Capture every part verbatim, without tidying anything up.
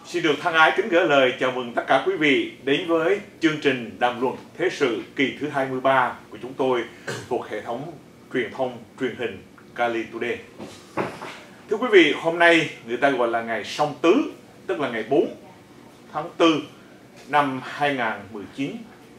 Xin được thân ái kính gửi lời chào mừng tất cả quý vị đến với chương trình đàm luận thế sự kỳ thứ hai mươi ba của chúng tôi thuộc hệ thống truyền thông truyền hình Cali Today. Thưa quý vị, hôm nay người ta gọi là ngày Song Tứ, tức là ngày bốn tháng tư năm hai nghìn không trăm mười chín.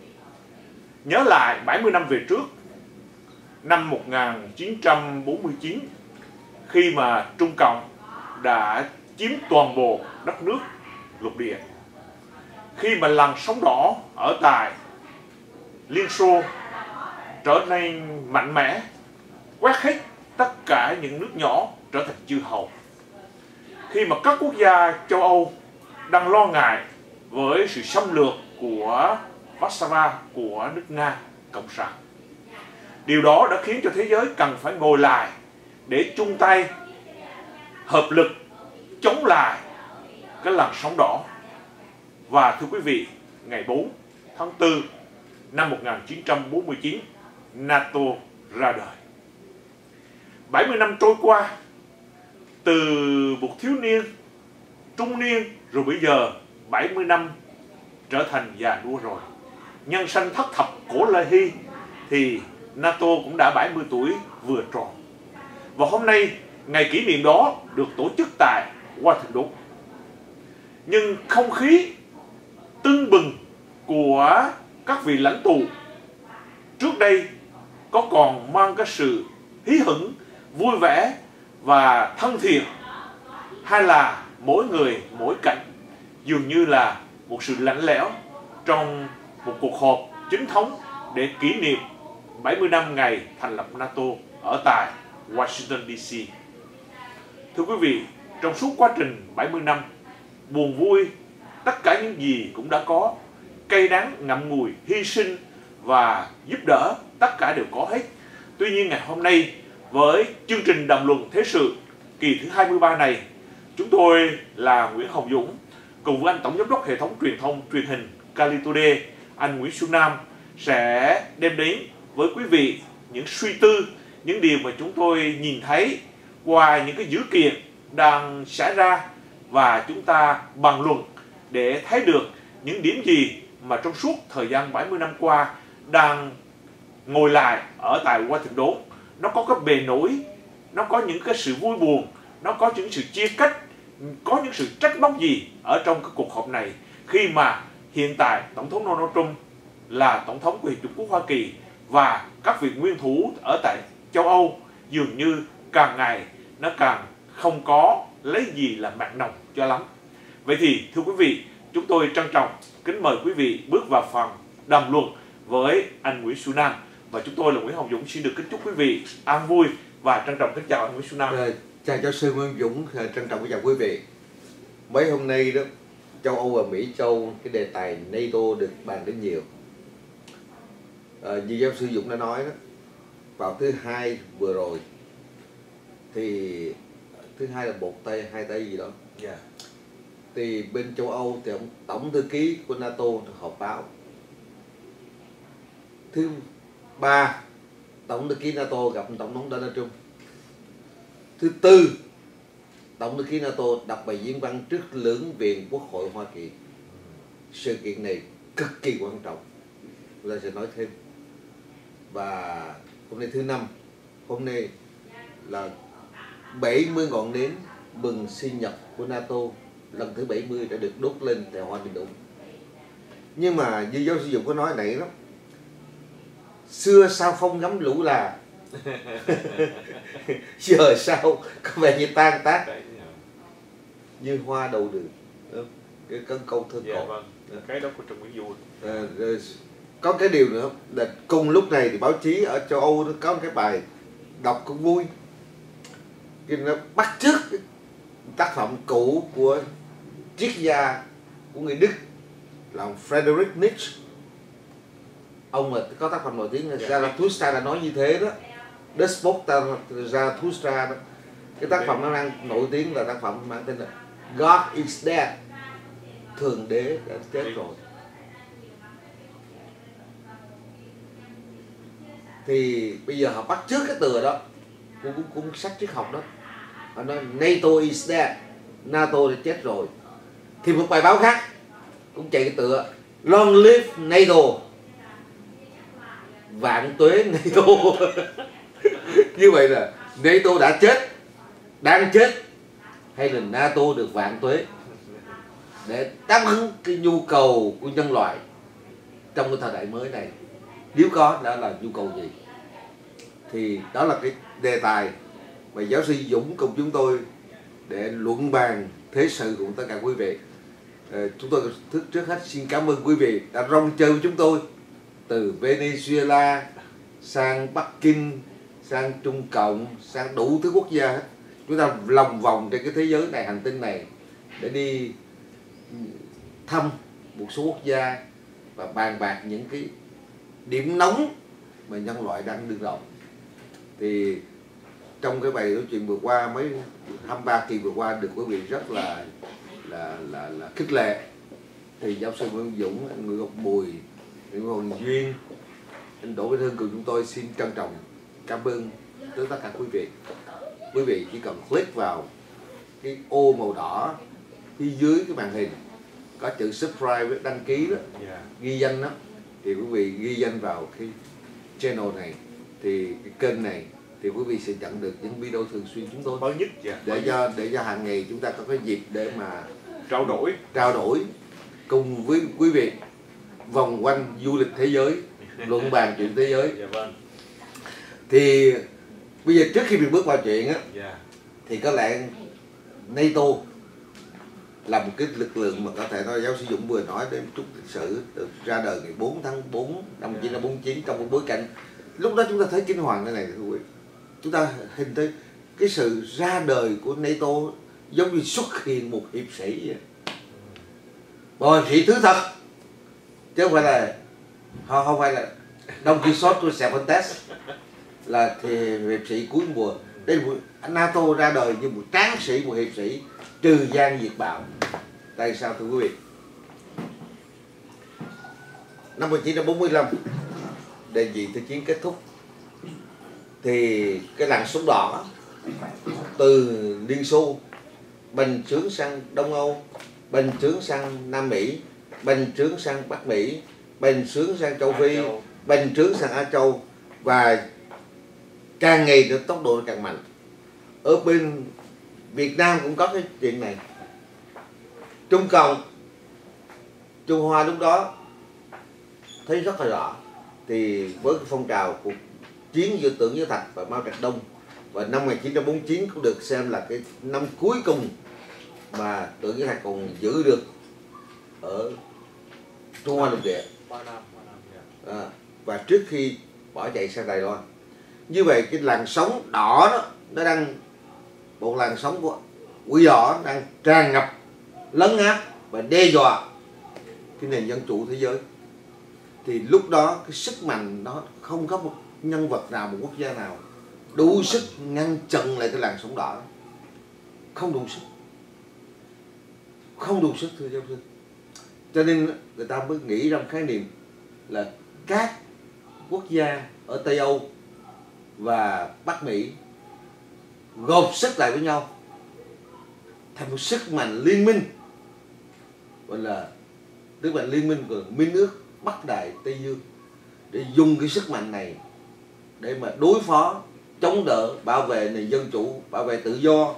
Nhớ lại bảy mươi năm về trước, năm một nghìn chín trăm bốn mươi chín, khi mà Trung Cộng đã chiếm toàn bộ đất nước lục địa, khi mà làn sóng đỏ ở tại Liên Xô trở nên mạnh mẽ, quét hết tất cả những nước nhỏ trở thành chư hầu, khi mà các quốc gia châu Âu đang lo ngại với sự xâm lược của Warsaw, của nước Nga Cộng sản. Điều đó đã khiến cho thế giới cần phải ngồi lại để chung tay hợp lực chống lại cái làn sóng đỏ. Và thưa quý vị, ngày bốn tháng tư năm một nghìn chín trăm bốn mươi chín, NATO ra đời. bảy mươi năm trôi qua, từ một thiếu niên, trung niên, rồi bây giờ bảy mươi năm trở thành già nua rồi. Nhân sanh thất thập cổ lai hy thì NATO cũng đã bảy mươi tuổi vừa tròn. Và hôm nay, ngày kỷ niệm đó được tổ chức tại Washington. Nhưng không khí tưng bừng của các vị lãnh tụ trước đây có còn mang cái sự hí hửng, vui vẻ và thân thiện, hay là mỗi người mỗi cảnh, dường như là một sự lạnh lẽo trong một cuộc họp chính thống để kỷ niệm bảy mươi năm ngày thành lập NATO ở tại Washington đê xê. Thưa quý vị, trong suốt quá trình bảy mươi năm, buồn vui, tất cả những gì cũng đã có, cay đắng, ngậm ngùi, hy sinh và giúp đỡ, tất cả đều có hết. Tuy nhiên ngày hôm nay, với chương trình đàm luận thế sự kỳ thứ hai mươi ba này, chúng tôi là Nguyễn Hồng Dũng cùng với anh Tổng Giám đốc hệ thống truyền thông truyền hình Cali Today, anh Nguyễn Xuân Nam, sẽ đem đến với quý vị những suy tư, những điều mà chúng tôi nhìn thấy qua những cái dữ kiện đang xảy ra, và chúng ta bàn luận để thấy được những điểm gì mà trong suốt thời gian bảy mươi năm qua đang ngồi lại ở tại Washington. Nó có cái bề nổi, nó có những cái sự vui buồn, nó có những sự chia cách, có những sự trách móc gì ở trong cái cuộc họp này, khi mà hiện tại Tổng thống Donald Trump là Tổng thống của Hiệp chủng quốc Hoa Kỳ, và các vị nguyên thủ ở tại châu Âu dường như càng ngày nó càng không có lấy gì là mặn nồng cho lắm. Vậy thì thưa quý vị, chúng tôi trân trọng kính mời quý vị bước vào phần đàm luận với anh Nguyễn Xuân Nam, và chúng tôi là Nguyễn Hồng Dũng xin được kính chúc quý vị an vui và trân trọng kính chào anh Nguyễn Xuân Nam. Rồi, chào giáo sư Nguyễn Dũng, trân trọng kính chào quý vị. Mấy hôm nay đó, châu Âu và Mỹ Châu cái đề tài NATO được bàn đến nhiều. À, như giáo sư Dũng đã nói đó, vào thứ hai vừa rồi thì thứ hai là một tay hai tay gì đó, yeah. Thì bên châu Âu thì ông tổng thư ký của NATO họp báo. Thứ ba, tổng thư ký NATO gặp tổng thống Donald Trump. Thứ tư, tổng thư ký NATO đọc bài diễn văn trước lưỡng viện Quốc hội Hoa Kỳ. Sự kiện này cực kỳ quan trọng, chúng ta sẽ nói thêm. Và hôm nay thứ năm, hôm nay là bảy mươi ngọn nến mừng sinh nhật của NATO lần thứ bảy mươi đã được đốt lên tại Hoa Bình Đủng. Nhưng mà như giáo sư Dũng có nói nãy đó, xưa sao không ngắm lũ là giờ sao có vẻ như tan tác như hoa đầu đường. Cái câu câu thơ cổ. Vâng. Cái đó của Trần Nguyễn Du. À, có cái điều nữa là cùng lúc này thì báo chí ở châu Âu nó có một cái bài đọc cũng vui, cái nó bắt chước tác phẩm cũ của triết gia của người Đức là ông Friedrich Nietzsche. Ông là có tác phẩm nổi tiếng là Zarathustra đã nói như thế đó, Despot Zarathustra đó. Cái tác phẩm nó đang nổi tiếng là tác phẩm mang tên là God is dead, Thượng Đế đã chết rồi. Thì bây giờ họ bắt chước cái từ đó, cũng cũng, cũng sách triết học đó, họ nói NATO is dead, NATO đã chết rồi. Thì một bài báo khác cũng chạy cái tựa Long live NATO, vạn tuế NATO. Như vậy là NATO đã chết, đang chết, hay là NATO được vạn tuế, để đáp ứng cái nhu cầu của nhân loại trong cái thời đại mới này. Nếu có, đó là nhu cầu gì? Thì đó là cái đề tài mà giáo sư Dũng cùng chúng tôi để luận bàn thế sự cùng tất cả quý vị. Ờ, chúng tôi trước hết xin cảm ơn quý vị đã rong chơi với chúng tôi từ Venezuela sang Bắc Kinh, sang Trung Cộng, sang đủ thứ quốc gia hết. Chúng ta lòng vòng trên cái thế giới này, hành tinh này, để đi thăm một số quốc gia và bàn bạc những cái điểm nóng mà nhân loại đang đương đầu. Thì trong cái bài nói chuyện vừa qua, mấy hai mươi ba kỳ vừa qua, được quý vị rất là là là, là khích lệ. Thì giáo sư Nguyễn Dũng, anh Nguyễn Ngọc Bùi, Nguyễn Hoàng Duyên, anh Đỗ Việt Hưng cùng chúng tôi xin trân trọng cảm ơn tới tất cả quý vị. Quý vị chỉ cần click vào cái ô màu đỏ phía dưới cái màn hình có chữ subscribe với đăng ký đó, ghi danh đó, thì quý vị ghi danh vào cái channel này, thì cái kênh này, thì quý vị sẽ nhận được những video thường xuyên chúng tôi mới nhất, yeah, để mới cho nhất. để cho hàng ngày chúng ta có cái dịp để mà trao đổi trao đổi cùng với quý vị vòng quanh du lịch thế giới, luận bàn chuyện thế giới. Yeah, vâng. Thì bây giờ trước khi mình bước vào chuyện á, Yeah. thì có lẽ NATO là một cái lực lượng mà có thể nói giáo sư Dũng vừa nói đến chút lịch sử, được ra đời ngày bốn tháng tư năm một nghìn chín trăm bốn mươi chín, trong một bối cảnh lúc đó chúng ta thấy kinh hoàng thế này, thưa quý vị. Chúng ta hình thấy cái sự ra đời của NATO giống như xuất hiện một hiệp sĩ vậy. Một hiệp sĩ thứ thật, chứ không phải là không, không phải là Don Quixote của Cervantes, là thì hiệp sĩ cuối mùa. Đây là một, NATO ra đời như một tráng sĩ, một hiệp sĩ trừ gian diệt bạo. Tại sao thưa quý vị? Năm một nghìn chín trăm bốn mươi lăm, đề nghị Thế chiến kết thúc, thì cái làn sóng đỏ từ Liên Xô bành trướng sang Đông Âu, bành trướng sang Nam Mỹ, bành trướng sang Bắc Mỹ, bành trướng sang châu Phi, bành trướng sang Á Châu, và càng ngày được tốc độ càng mạnh. Ở bên Việt Nam cũng có cái chuyện này. Trung Cộng, Trung Hoa lúc đó thấy rất là rõ. Thì với cái phong trào cuộc chiến giữa Tưởng Giới Thạch và Mao Trạch Đông, và năm một nghìn chín trăm bốn mươi chín cũng được xem là cái năm cuối cùng mà Tưởng Giới Thạch còn giữ được ở Trung Hoa lục địa, à, và trước khi bỏ chạy sang Đài Loan. Như vậy cái làn sóng đỏ đó, nó đang, một làn sóng của quỷ đỏ đang tràn ngập, lấn át và đe dọa cái nền dân chủ thế giới. Thì lúc đó cái sức mạnh đó không có một nhân vật nào, một quốc gia nào đủ sức ngăn chặn lại cái làn sóng đỏ. Không đủ sức, không đủ sức thưa giáo sư. Cho nên người ta mới nghĩ ra một khái niệm là các quốc gia ở Tây Âu và Bắc Mỹ gộp sức lại với nhau thành một sức mạnh liên minh, gọi là sức mạnh liên minh của Minh ước Bắc Đại Tây Dương, để dùng cái sức mạnh này để mà đối phó, chống đỡ, bảo vệ nền dân chủ, bảo vệ tự do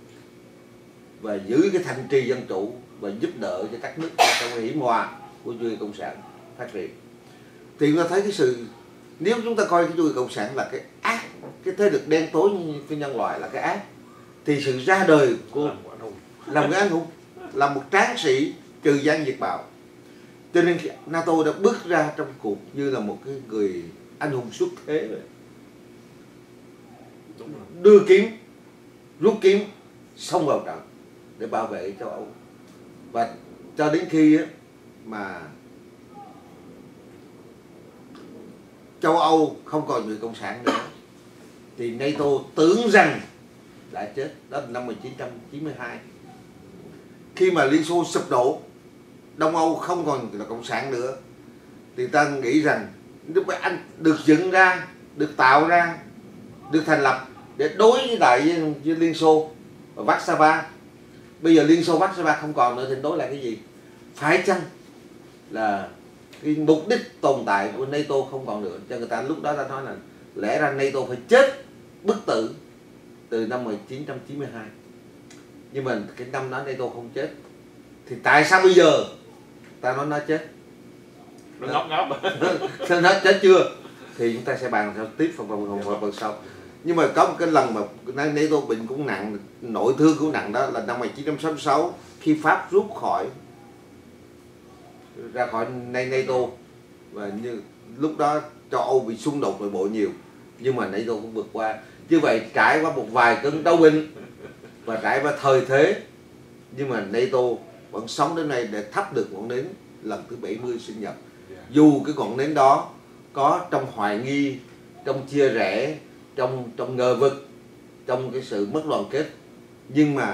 và giữ cái thành trì dân chủ, và giúp đỡ cho các nước trong cái hiểm họa của chủ nghĩa cộng sản phát triển. Thì chúng ta thấy cái sự, nếu chúng ta coi cái chủ nghĩa cộng sản là cái ác, cái thế lực đen tối của nhân loại là cái ác, thì sự ra đời của là một cái anh hùng, là một tráng sĩ trừ gian diệt bạo. Cho nên NATO đã bước ra trong cuộc như là một cái người anh hùng xuất thế vậy. Đưa kiếm, rút kiếm, xông vào trận để bảo vệ châu Âu. Và cho đến khi mà châu Âu không còn người cộng sản nữa, thì NATO tưởng rằng đã chết. Đó là năm một nghìn chín trăm chín mươi hai. Khi mà Liên Xô sụp đổ, Đông Âu không còn là cộng sản nữa, thì ta nghĩ rằng lúc ấy anh được dựng ra, được tạo ra, được thành lập để đối với đại với Liên Xô và Warsaw, Bây giờ Liên Xô Warsaw không còn nữa thì nối lại cái gì? Phải chăng là cái mục đích tồn tại của NATO không còn nữa? Cho người ta lúc đó đã nói là lẽ ra NATO phải chết bất tử từ năm một nghìn chín trăm chín mươi hai. Nhưng mà cái năm đó NATO không chết. Thì tại sao bây giờ ta nói nó chết? Nó ngốc ngốc. Nó chết chưa? Thì chúng ta sẽ bàn theo tiếp phần phần phần phần sau. Nhưng mà có một cái lần mà NATO bệnh cũng nặng, nội thương cũng nặng, đó là năm một nghìn chín trăm sáu mươi sáu khi Pháp rút khỏi ra khỏi NATO, và như lúc đó châu Âu bị xung đột nội bộ nhiều, nhưng mà NATO cũng vượt qua. Như vậy trải qua một vài cơn đau bệnh và trải qua thời thế, nhưng mà NATO vẫn sống đến nay để thắp được ngọn nến lần thứ bảy mươi sinh nhật. Dù cái ngọn nến đó có trong hoài nghi, trong chia rẽ, trong trong ngờ vực, trong cái sự mất đoàn kết, nhưng mà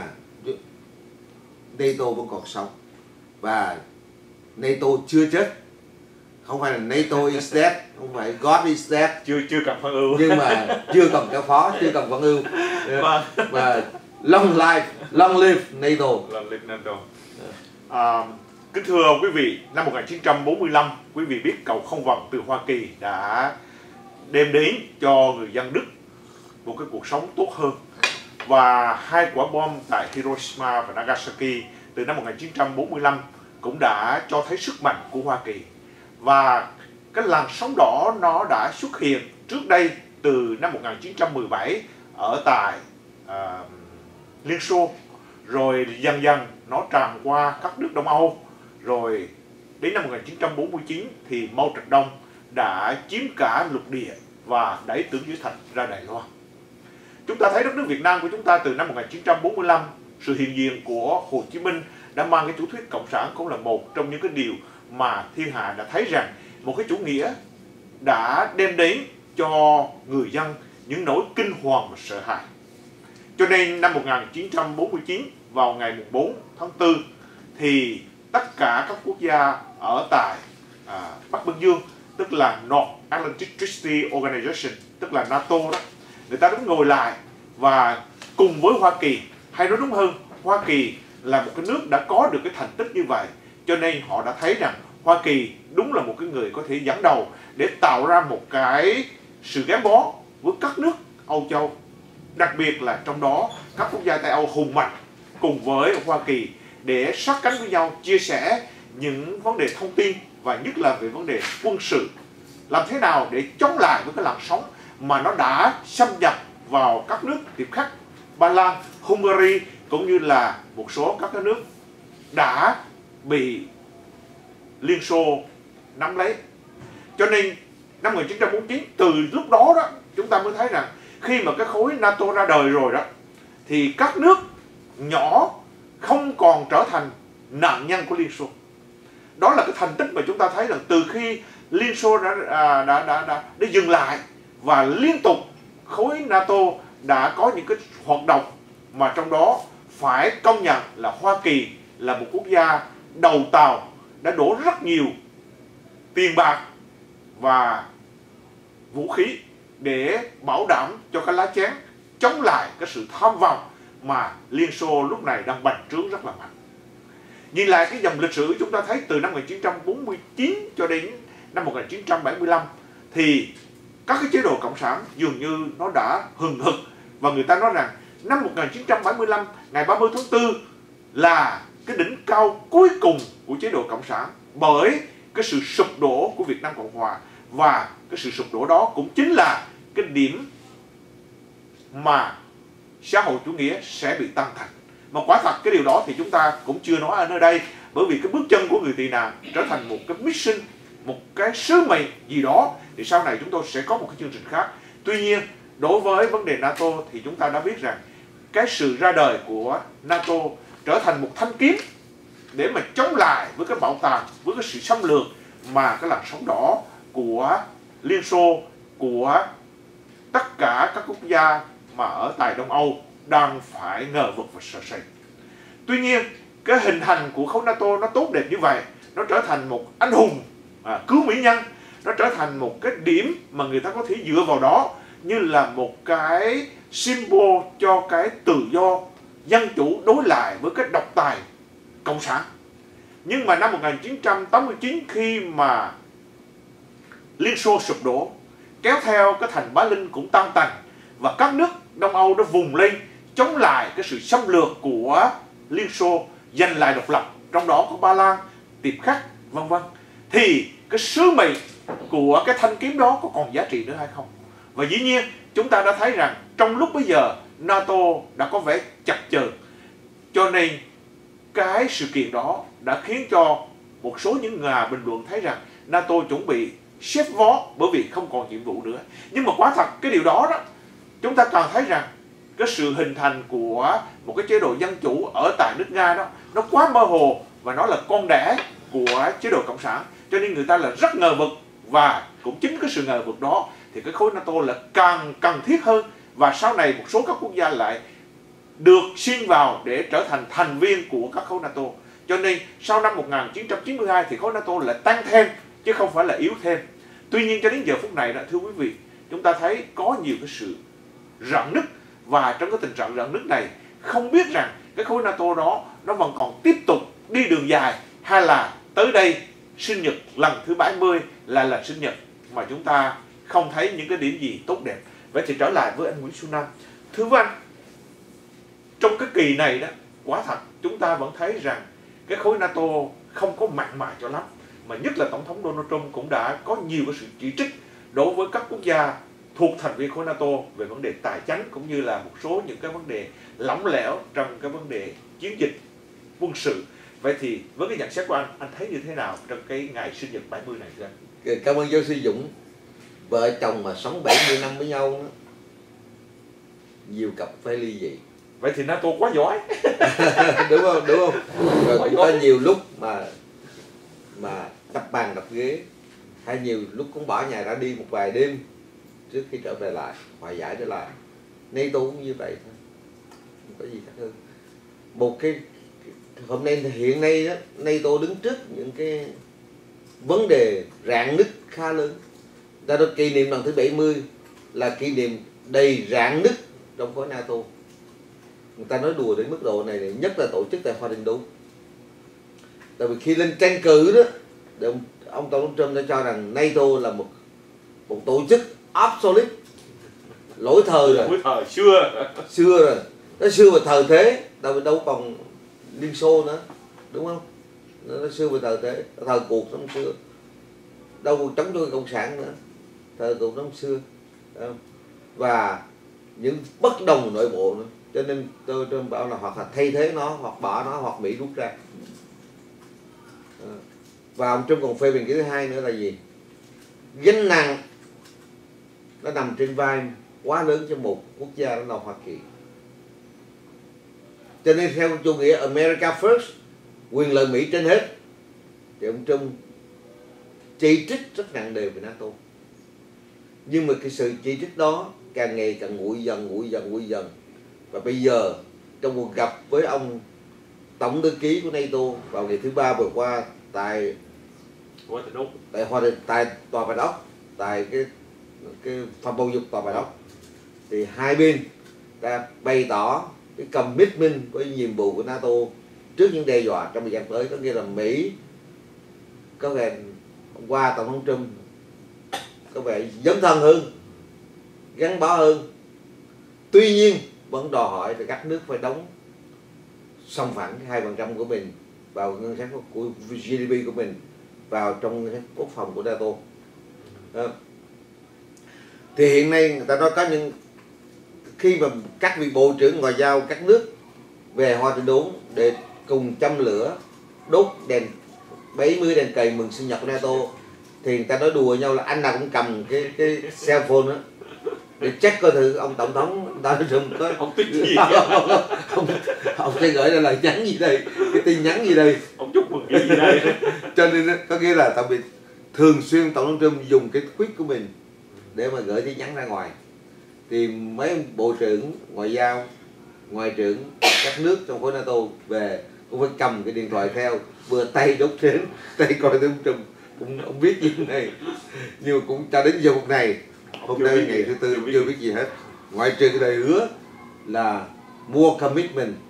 NATO vẫn còn sống và NATO chưa chết. Không phải là NATO is dead, không phải God is dead. Chưa chưa cần phản ưu. Nhưng mà chưa cần cái phó, chưa cần phản ưu. Và long life, long live NATO. Long live NATO. À, kính thưa quý vị, năm một nghìn chín trăm bốn mươi lăm, quý vị biết cầu không vận từ Hoa Kỳ đã đem đến cho người dân Đức một cái cuộc sống tốt hơn. Và hai quả bom tại Hiroshima và Nagasaki từ năm một nghìn chín trăm bốn mươi lăm cũng đã cho thấy sức mạnh của Hoa Kỳ. Và cái làn sóng đỏ nó đã xuất hiện trước đây từ năm một nghìn chín trăm mười bảy ở tại uh, Liên Xô, rồi dần dần nó tràn qua các nước Đông Âu, rồi đến năm một nghìn chín trăm bốn mươi chín thì Mao Trạch Đông đã chiếm cả lục địa và đẩy Tưởng Giới Thạch ra Đài Loan. Chúng ta thấy đất nước Việt Nam của chúng ta từ năm một nghìn chín trăm bốn mươi lăm, sự hiện diện của Hồ Chí Minh đã mang cái chủ thuyết cộng sản cũng là một trong những cái điều mà thiên hạ đã thấy rằng một cái chủ nghĩa đã đem đến cho người dân những nỗi kinh hoàng và sợ hãi. Cho nên năm một nghìn chín trăm bốn mươi chín, vào ngày bốn tháng tư thì tất cả các quốc gia ở tại à, Bắc冰Dương, tức là North Atlantic Treaty Organization, tức là NATO đó, người ta đứng ngồi lại và cùng với Hoa Kỳ, hay nói đúng hơn, Hoa Kỳ là một cái nước đã có được cái thành tích như vậy, cho nên họ đã thấy rằng Hoa Kỳ đúng là một cái người có thể dẫn đầu để tạo ra một cái sự gắn bó với các nước Âu Châu, đặc biệt là trong đó các quốc gia Tây Âu hùng mạnh cùng với Hoa Kỳ để sát cánh với nhau, chia sẻ những vấn đề thông tin và nhất là về vấn đề quân sự. Làm thế nào để chống lại với cái làn sóng mà nó đã xâm nhập vào các nước tiếp khách, Ba Lan, Hungary cũng như là một số các nước đã bị Liên Xô nắm lấy. Cho nên năm một nghìn chín trăm bốn mươi chín, từ lúc đó đó chúng ta mới thấy rằng khi mà cái khối NATO ra đời rồi đó thì các nước nhỏ không còn trở thành nạn nhân của Liên Xô. Đó là cái thành tích mà chúng ta thấy rằng từ khi Liên Xô đã, đã, đã, đã, đã, đã dừng lại và liên tục khối NATO đã có những cái hoạt động mà trong đó phải công nhận là Hoa Kỳ là một quốc gia đầu tàu đã đổ rất nhiều tiền bạc và vũ khí để bảo đảm cho cái lá chắn chống lại cái sự tham vọng mà Liên Xô lúc này đang bành trướng rất là mạnh. Nhìn lại cái dòng lịch sử chúng ta thấy từ năm một nghìn chín trăm bốn mươi chín cho đến năm một nghìn chín trăm bảy mươi lăm thì các cái chế độ cộng sản dường như nó đã hừng hực, và người ta nói rằng năm một nghìn chín trăm bảy mươi lăm ngày ba mươi tháng tư là cái đỉnh cao cuối cùng của chế độ cộng sản, bởi cái sự sụp đổ của Việt Nam Cộng Hòa, và cái sự sụp đổ đó cũng chính là cái điểm mà xã hội chủ nghĩa sẽ bị tan thành. Mà quả thật cái điều đó thì chúng ta cũng chưa nói ở nơi đây, bởi vì cái bước chân của người tị nạn trở thành một cái mission, một cái sứ mệnh gì đó, thì sau này chúng tôi sẽ có một cái chương trình khác. Tuy nhiên đối với vấn đề NATO thì chúng ta đã biết rằng cái sự ra đời của NATO trở thành một thanh kiếm để mà chống lại với cái bảo tàng, với cái sự xâm lược mà cái làn sóng đỏ của Liên Xô, của tất cả các quốc gia mà ở tại Đông Âu đang phải ngờ vực và sợ sệt. Tuy nhiên cái hình thành của khối NATO nó tốt đẹp như vậy, nó trở thành một anh hùng à, cứu mỹ nhân, nó trở thành một cái điểm mà người ta có thể dựa vào đó như là một cái symbol cho cái tự do, dân chủ đối lại với cái độc tài cộng sản. Nhưng mà năm một nghìn chín trăm tám mươi chín, khi mà Liên Xô sụp đổ, kéo theo cái thành Bá Linh cũng tan tành, và các nước Đông Âu đã vùng lên chống lại cái sự xâm lược của Liên Xô, giành lại độc lập, trong đó có Ba Lan, Tiệp Khắc, vân vân, thì cái sứ mệnh của cái thanh kiếm đó có còn giá trị nữa hay không? Và dĩ nhiên chúng ta đã thấy rằng trong lúc bây giờ NATO đã có vẻ chập chờn, cho nên cái sự kiện đó đã khiến cho một số những nhà bình luận thấy rằng NATO chuẩn bị xếp vó bởi vì không còn nhiệm vụ nữa. Nhưng mà quả thật cái điều đó đó, chúng ta càng thấy rằng cái sự hình thành của một cái chế độ dân chủ ở tại nước Nga đó, nó quá mơ hồ và nó là con đẻ của chế độ cộng sản, cho nên người ta là rất ngờ vực. Và cũng chính cái sự ngờ vực đó thì cái khối NATO là càng cần thiết hơn, và sau này một số các quốc gia lại được xin vào để trở thành thành viên của các khối NATO. Cho nên sau năm một nghìn chín trăm chín mươi hai thì khối NATO lại tăng thêm chứ không phải là yếu thêm. Tuy nhiên cho đến giờ phút này đó, thưa quý vị, chúng ta thấy có nhiều cái sự rạn nứt, và trong cái tình trạng rạn nứt này không biết rằng cái khối NATO đó nó vẫn còn tiếp tục đi đường dài, hay là tới đây sinh nhật lần thứ bảy mươi là lần sinh nhật mà chúng ta không thấy những cái điểm gì tốt đẹp. Vậy thì trở lại với anh Nguyễn Xuân Nam. Thưa với anh, trong cái kỳ này đó, quả thật chúng ta vẫn thấy rằng cái khối NATO không có mặn mà cho lắm, mà nhất là Tổng thống Donald Trump cũng đã có nhiều cái sự chỉ trích đối với các quốc gia thuộc thành viên khối NATO về vấn đề tài chính, cũng như là một số những cái vấn đề lỏng lẻo trong cái vấn đề chiến dịch quân sự. Vậy thì với cái nhận xét của anh, anh thấy như thế nào trong cái ngày sinh nhật bảy mươi này thưa anh? Cảm ơn giáo sư Dũng. Vợ chồng mà sống bảy mươi năm với nhau đó, nhiều cặp phải ly dị. Vậy thì NATO quá giỏi. Đúng không? Đúng không? Rồi cũng có nhiều lúc mà mà đập bàn đập ghế, hay nhiều lúc cũng bỏ nhà ra đi một vài đêm trước khi trở về lại, hòa giải trở lại. NATO cũng như vậy thôi, không có gì khác hơn. Một cái hôm nay hiện nay đó, NATO đứng trước những cái vấn đề rạn nứt khá lớn. Ta được kỷ niệm lần thứ bảy mươi là kỷ niệm đầy rạn nứt trong khối NATO. Người ta nói đùa đến mức độ này, nhất là tổ chức tại Hoa Đình Đốn. Tại vì khi lên tranh cử đó, ông, ông Tổng thống Trump đã cho rằng NATO là một một tổ chức obsolete, lỗi thời rồi, lỗi thời xưa xưa rồi, nó xưa về thời thế, tại vì đâu còn Liên Xô nữa, đúng không? Nó xưa về thời thế, thời cuộc năm xưa, đâu còn chống đối cộng sản nữa, thời cuộc năm xưa, và những bất đồng nội bộ nữa. Cho nên tôi, tôi bảo là hoặc là thay thế nó, hoặc bỏ nó, hoặc Mỹ rút ra. Và ông Trump còn phê bình cái thứ hai nữa là gì? Gánh nặng nó nằm trên vai quá lớn cho một quốc gia, đó là Hoa Kỳ. Cho nên theo chủ nghĩa America First, quyền lợi Mỹ trên hết, thì ông Trump chỉ trích rất nặng nề về NATO. Nhưng mà cái sự chỉ trích đó càng ngày càng nguội dần, nguội dần, nguội dần. Và bây giờ trong cuộc gặp với ông tổng thư ký của NATO vào ngày thứ ba vừa qua tại tại Hoa tại tòa Bạch Ốc, tại cái cái phòng bầu dục tòa Bạch Ốc, thì hai bên đã bày tỏ cái commitment với nhiệm vụ của NATO trước những đe dọa trong thời gian tới. Có nghĩa là Mỹ có vẻ hôm qua tổng thống Trump có vẻ dấn thân hơn, gắn bó hơn. Tuy nhiên vẫn đòi hỏi là các nước phải đóng song phẳng hai phần trăm của mình vào ngân sách của giê đê pê của mình vào trong ngân sách quốc phòng của NATO. Đó. Thì hiện nay người ta nói có những khi mà các vị bộ trưởng ngoại giao các nước về Hoa Đình Đốn để cùng châm lửa đốt đèn bảy mươi đèn cầy mừng sinh nhật của NATO, thì người ta nói đùa nhau là anh nào cũng cầm cái cái cell phone đó để check coi thử ông tổng thống Donald Trump có ông tin gì ông, ông, ông sẽ gửi ra lời nhắn gì đây, cái tin nhắn gì đây, ông chúc mừng cái gì đây. Cho nên có nghĩa là特biệt thường xuyên tổng thống Trump dùng cái tweet của mình để mà gửi tin nhắn ra ngoài. Thì mấy bộ trưởng ngoại giao, ngoại trưởng các nước trong khối NATO về cũng phải cầm cái điện thoại theo, vừa tay đốt trên tay coi tổng Trump cũng không biết gì này, nhưng cũng cho đến giờ phút này, hôm nay ngày thứ tư chưa biết gì hết, ngoại trừ cái lời hứa là more commitment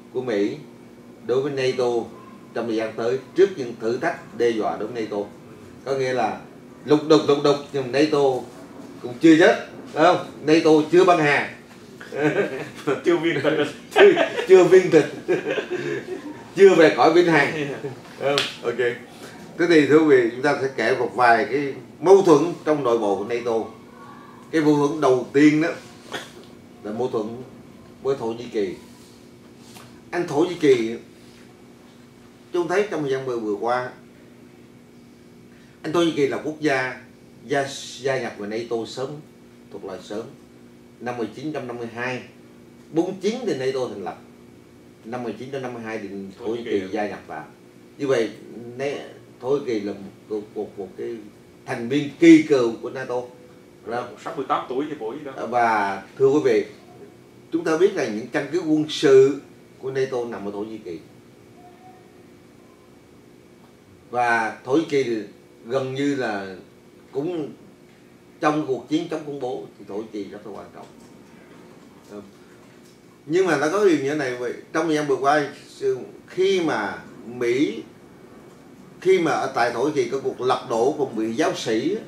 của Mỹ đối với NATO trong thời gian tới trước những thử thách đe dọa đối với NATO. Có nghĩa là lục đục lục đục nhưng NATO cũng chưa chết, phải không? NATO chưa băng hà, chưa viên thịt, chưa, chưa viên thịt, chưa về cõi vĩnh hằng. Ok. Thế thì thưa quý vị, chúng ta sẽ kể một vài cái mâu thuẫn trong nội bộ của NATO. Cái mâu thuẫn đầu tiên đó là mâu thuẫn với Thổ Nhĩ Kỳ. Anh Thổ Nhĩ Kỳ, chúng thấy trong thời gian vừa vừa qua, anh Thổ Nhĩ Kỳ là quốc gia gia, gia nhập vào NATO sớm, thuộc loại sớm. Năm một nghìn chín trăm năm mươi hai, bốn mươi chín thì NATO thành lập. Năm một nghìn chín trăm năm mươi hai thì Thổ Nhĩ Kỳ gia nhập vào. Như vậy Thổ Nhĩ Kỳ là một, một, một cái thành viên kỳ cựu của NATO. sáu mươi tám tuổi thì bổ gì đó. Và thưa quý vị, chúng ta biết là những căn cứ quân sự của NATO nằm ở Thổ Nhĩ Kỳ. Và Thổ Nhĩ Kỳ gần như là cũng trong cuộc chiến chống khủng bố thì Thổ Nhĩ Kỳ rất là quan trọng. Nhưng mà nó có điều như thế này vậy, trong thời gian vừa qua khi mà Mỹ khi mà ở tại Thổ Nhĩ Kỳ có cuộc lật đổ của một vị giáo sĩ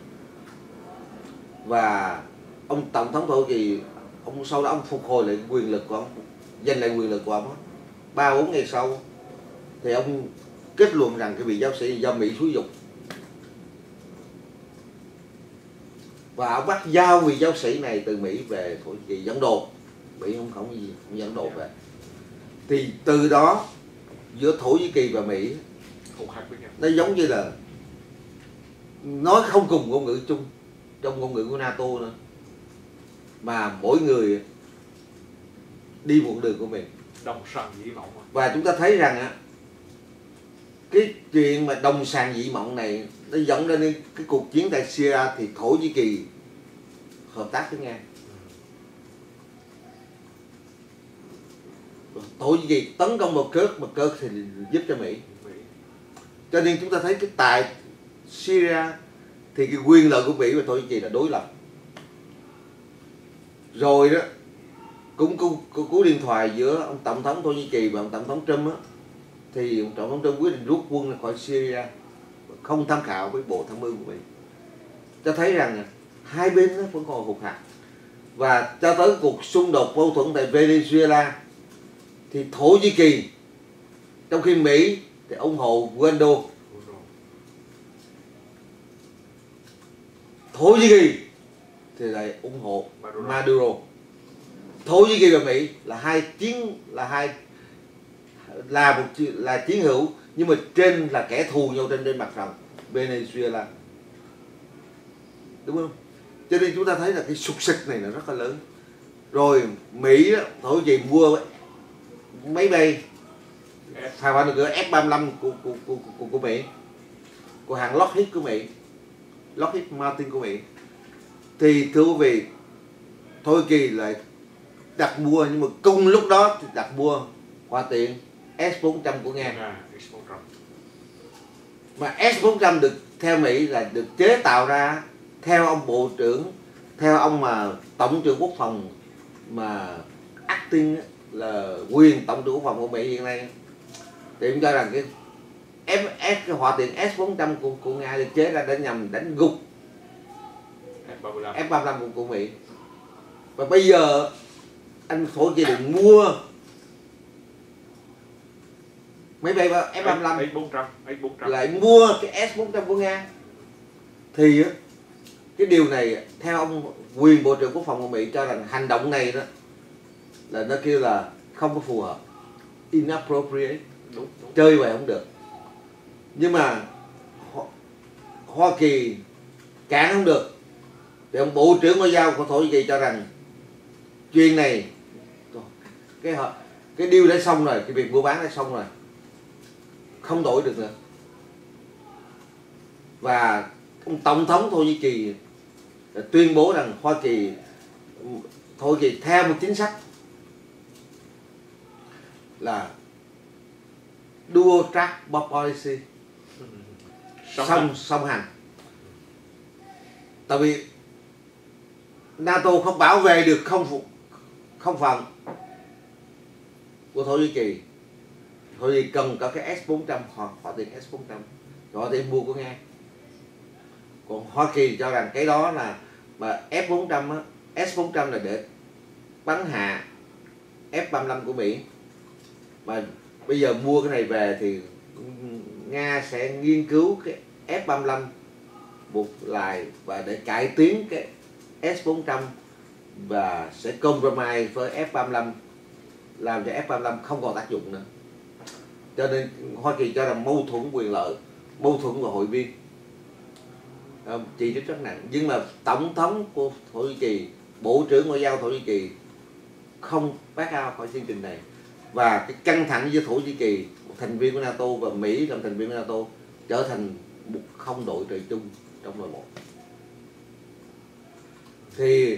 và ông tổng thống Thổ Nhĩ Kỳ, ông sau đó ông phục hồi lại quyền lực của ông, giành lại quyền lực của ông, ba bốn ngày sau thì ông kết luận rằng cái vị giáo sĩ do Mỹ xúi giục và ông bắt giao vị giáo sĩ này từ Mỹ về Thổ Nhĩ Kỳ dẫn độ. Mỹ không không gì không dẫn độ về. Thì từ đó giữa Thổ Nhĩ Kỳ và Mỹ nó giống như là nói không cùng ngôn ngữ chung trong ngôn ngữ của NATO nữa, mà mỗi người đi một đường của mình. Đồng sàng dị mộng. Và chúng ta thấy rằng á, cái chuyện mà đồng sàng dị mộng này nó dẫn đến cái cuộc chiến tại Syria thì Thổ Nhĩ Kỳ hợp tác với Nga. Thổ Nhĩ Kỳ tấn công vào Kirk, mà Kirk thì giúp cho Mỹ. Cho nên chúng ta thấy cái tại Syria thì cái quyền lợi của Mỹ và Thổ Nhĩ Kỳ là đối lập. Rồi đó cũng có cú điện thoại giữa ông tổng thống Thổ Nhĩ Kỳ và ông tổng thống Trump á, thì ông tổng thống Trump quyết định rút quân ra khỏi Syria, không tham khảo với bộ tham mưu của Mỹ. Cho thấy rằng hai bên nó vẫn còn hụt hạt. Và cho tới cuộc xung đột mâu thuẫn tại Venezuela thì Thổ Nhĩ Kỳ, trong khi Mỹ thì ủng hộ Guaido, Thổ Nhĩ Kỳ thì lại ủng hộ Maduro. Thổ Nhĩ Kỳ và Mỹ là hai chiến là hai là một là chiến hữu, nhưng mà trên là kẻ thù nhau trên trên mặt trận Venezuela, đúng không? Cho nên chúng ta thấy là cái sục sịch này là rất là lớn. Rồi Mỹ đó, Thổ Nhĩ Kỳ mua máy bay phản phản lực F ba mươi lăm của của, của của của Mỹ, của hàng Lockheed của Mỹ, Lockheed Martin của Mỹ. Thì thưa quý vị, Thổ Nhĩ Kỳ lại đặt mua, nhưng mà cùng lúc đó thì đặt mua hỏa tiễn S bốn trăm của Nga. Mà S bốn trăm được theo Mỹ là được chế tạo ra theo ông bộ trưởng, theo ông mà tổng trưởng quốc phòng mà acting là quyền tổng trưởng quốc phòng của Mỹ hiện nay, thì em cho rằng cái F S cái hỏa tiễn S bốn trăm của, của Nga được chế ra để nhằm đánh gục F ba mươi lăm của, của Mỹ. Và bây giờ anh Thổ Nhĩ Kỳ định mua máy bay F ba mươi lăm lại mua cái S bốn trăm của Nga, thì cái điều này theo ông quyền bộ trưởng quốc phòng của Mỹ cho rằng hành động này đó là nó kêu là không có phù hợp, inappropriate, đúng, đúng. Chơi vậy không được. Nhưng mà Hoa Kỳ cản không được, thì ông bộ trưởng ngoại giao của Thổ Nhĩ Kỳ cho rằng chuyện này cái họ cái deal đã xong rồi, cái việc mua bán đã xong rồi, không đổi được nữa. Và ông tổng thống Thổ Nhĩ Kỳ tuyên bố rằng Hoa Kỳ Thổ Nhĩ Kỳ theo một chính sách là dual track policy, song song hành. Tại vì NATO không bảo vệ được không phục không phận của Thổ Nhĩ Kỳ, Thổ Nhĩ Kỳ cần có cái S bốn trăm, họ họ tiền S bốn trăm, họ thể mua của Nga. Còn Hoa Kỳ cho rằng cái đó là mà F bốn trăm á, S bốn trăm là để bắn hạ F ba mươi lăm của Mỹ, mà bây giờ mua cái này về thì Nga sẽ nghiên cứu cái F ba mươi lăm buộc lại và để cải tiến cái S bốn trăm và sẽ compromise với F ba mươi lăm, làm cho F ba mươi lăm không còn tác dụng nữa. Cho nên Hoa Kỳ cho rằng mâu thuẫn quyền lợi, mâu thuẫn của hội viên, chỉ trích rất nặng. Nhưng mà tổng thống của Thổ Nhĩ Kỳ, bộ trưởng ngoại giao Thổ Nhĩ Kỳ không back out khỏi chương trình này, và cái căng thẳng giữa Thổ Nhĩ Kỳ, một thành viên của NATO, và Mỹ làm thành viên của NATO trở thành một không đội trời chung trong nội bộ. Thì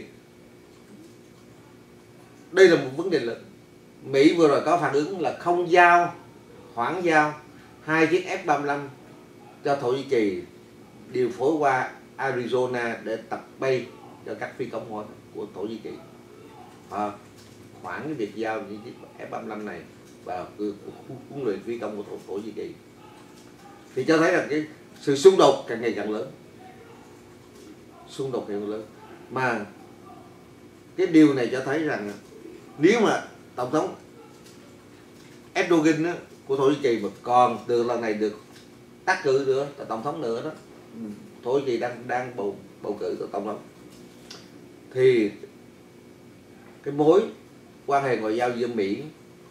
đây là một vấn đề lớn. Mỹ vừa rồi có phản ứng là không giao, hoãn giao hai chiếc F ba mươi lăm cho Thổ Nhĩ Kỳ, điều phối qua Arizona để tập bay cho các phi công của, của Thổ Nhĩ Kỳ. Họ hoãn cái việc giao những chiếc F ba mươi lăm này và huấn luyện phi công của Thổ, Thổ Nhĩ Kỳ. Thì cho thấy là cái sự xung đột càng ngày càng lớn, xung đột càng ngày càng lớn. Mà cái điều này cho thấy rằng nếu mà tổng thống Erdogan của Thổ Nhĩ Kỳ mà còn từ lần này được đắc cử nữa, tổng thống nữa đó, Thổ Nhĩ Kỳ đang đang bầu bầu cử tổng thống, thì cái mối quan hệ ngoại giao giữa Mỹ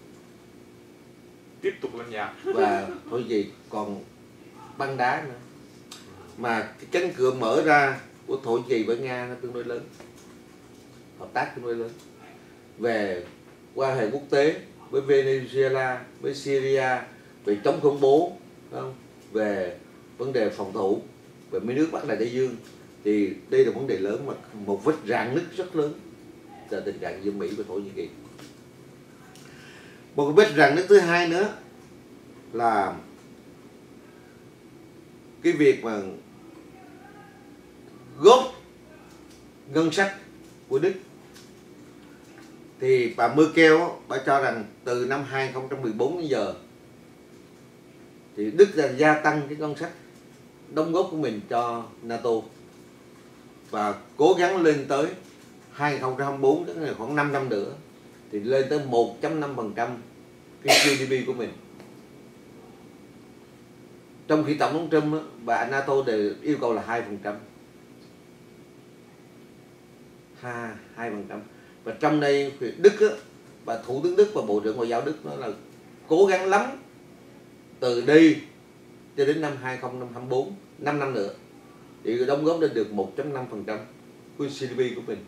tiếp tục lên nhà và Thổ Nhĩ Kỳ còn băng đá nữa. Mà cái cánh cửa mở ra của Thổ Nhĩ Kỳ với Nga nó tương đối lớn, hợp tác tương đối lớn về quan hệ quốc tế với Venezuela, với Syria, về chống khủng bố, không? Về vấn đề phòng thủ, về mấy nước Bắc Đại Tây Dương. Thì đây là vấn đề lớn, mà một vết rạn nứt rất lớn là tình trạng giữa Mỹ và Thổ Nhĩ Kỳ. Một cái vết rạn nứt thứ hai nữa là cái việc mà góp ngân sách của Đức. Thì bà Merkel bà cho rằng từ năm hai không một bốn đến giờ thì Đức đã gia tăng cái ngân sách đóng góp của mình cho NATO, và cố gắng lên tới hai không hai bốn, tức là khoảng năm năm nữa thì lên tới một phẩy năm phần trăm cái giê đê pê của mình. Trong khi tổng thống Trump và NATO đều yêu cầu là hai phần trăm, hai phần trăm. Và trong đây Đức á, và Thủ tướng Đức và Bộ trưởng Ngoại giao Đức nói là cố gắng lắm từ đây cho đến năm hai không hai bốn, năm năm nữa thì đóng góp lên được một phẩy năm phần trăm của giê đê pê của mình.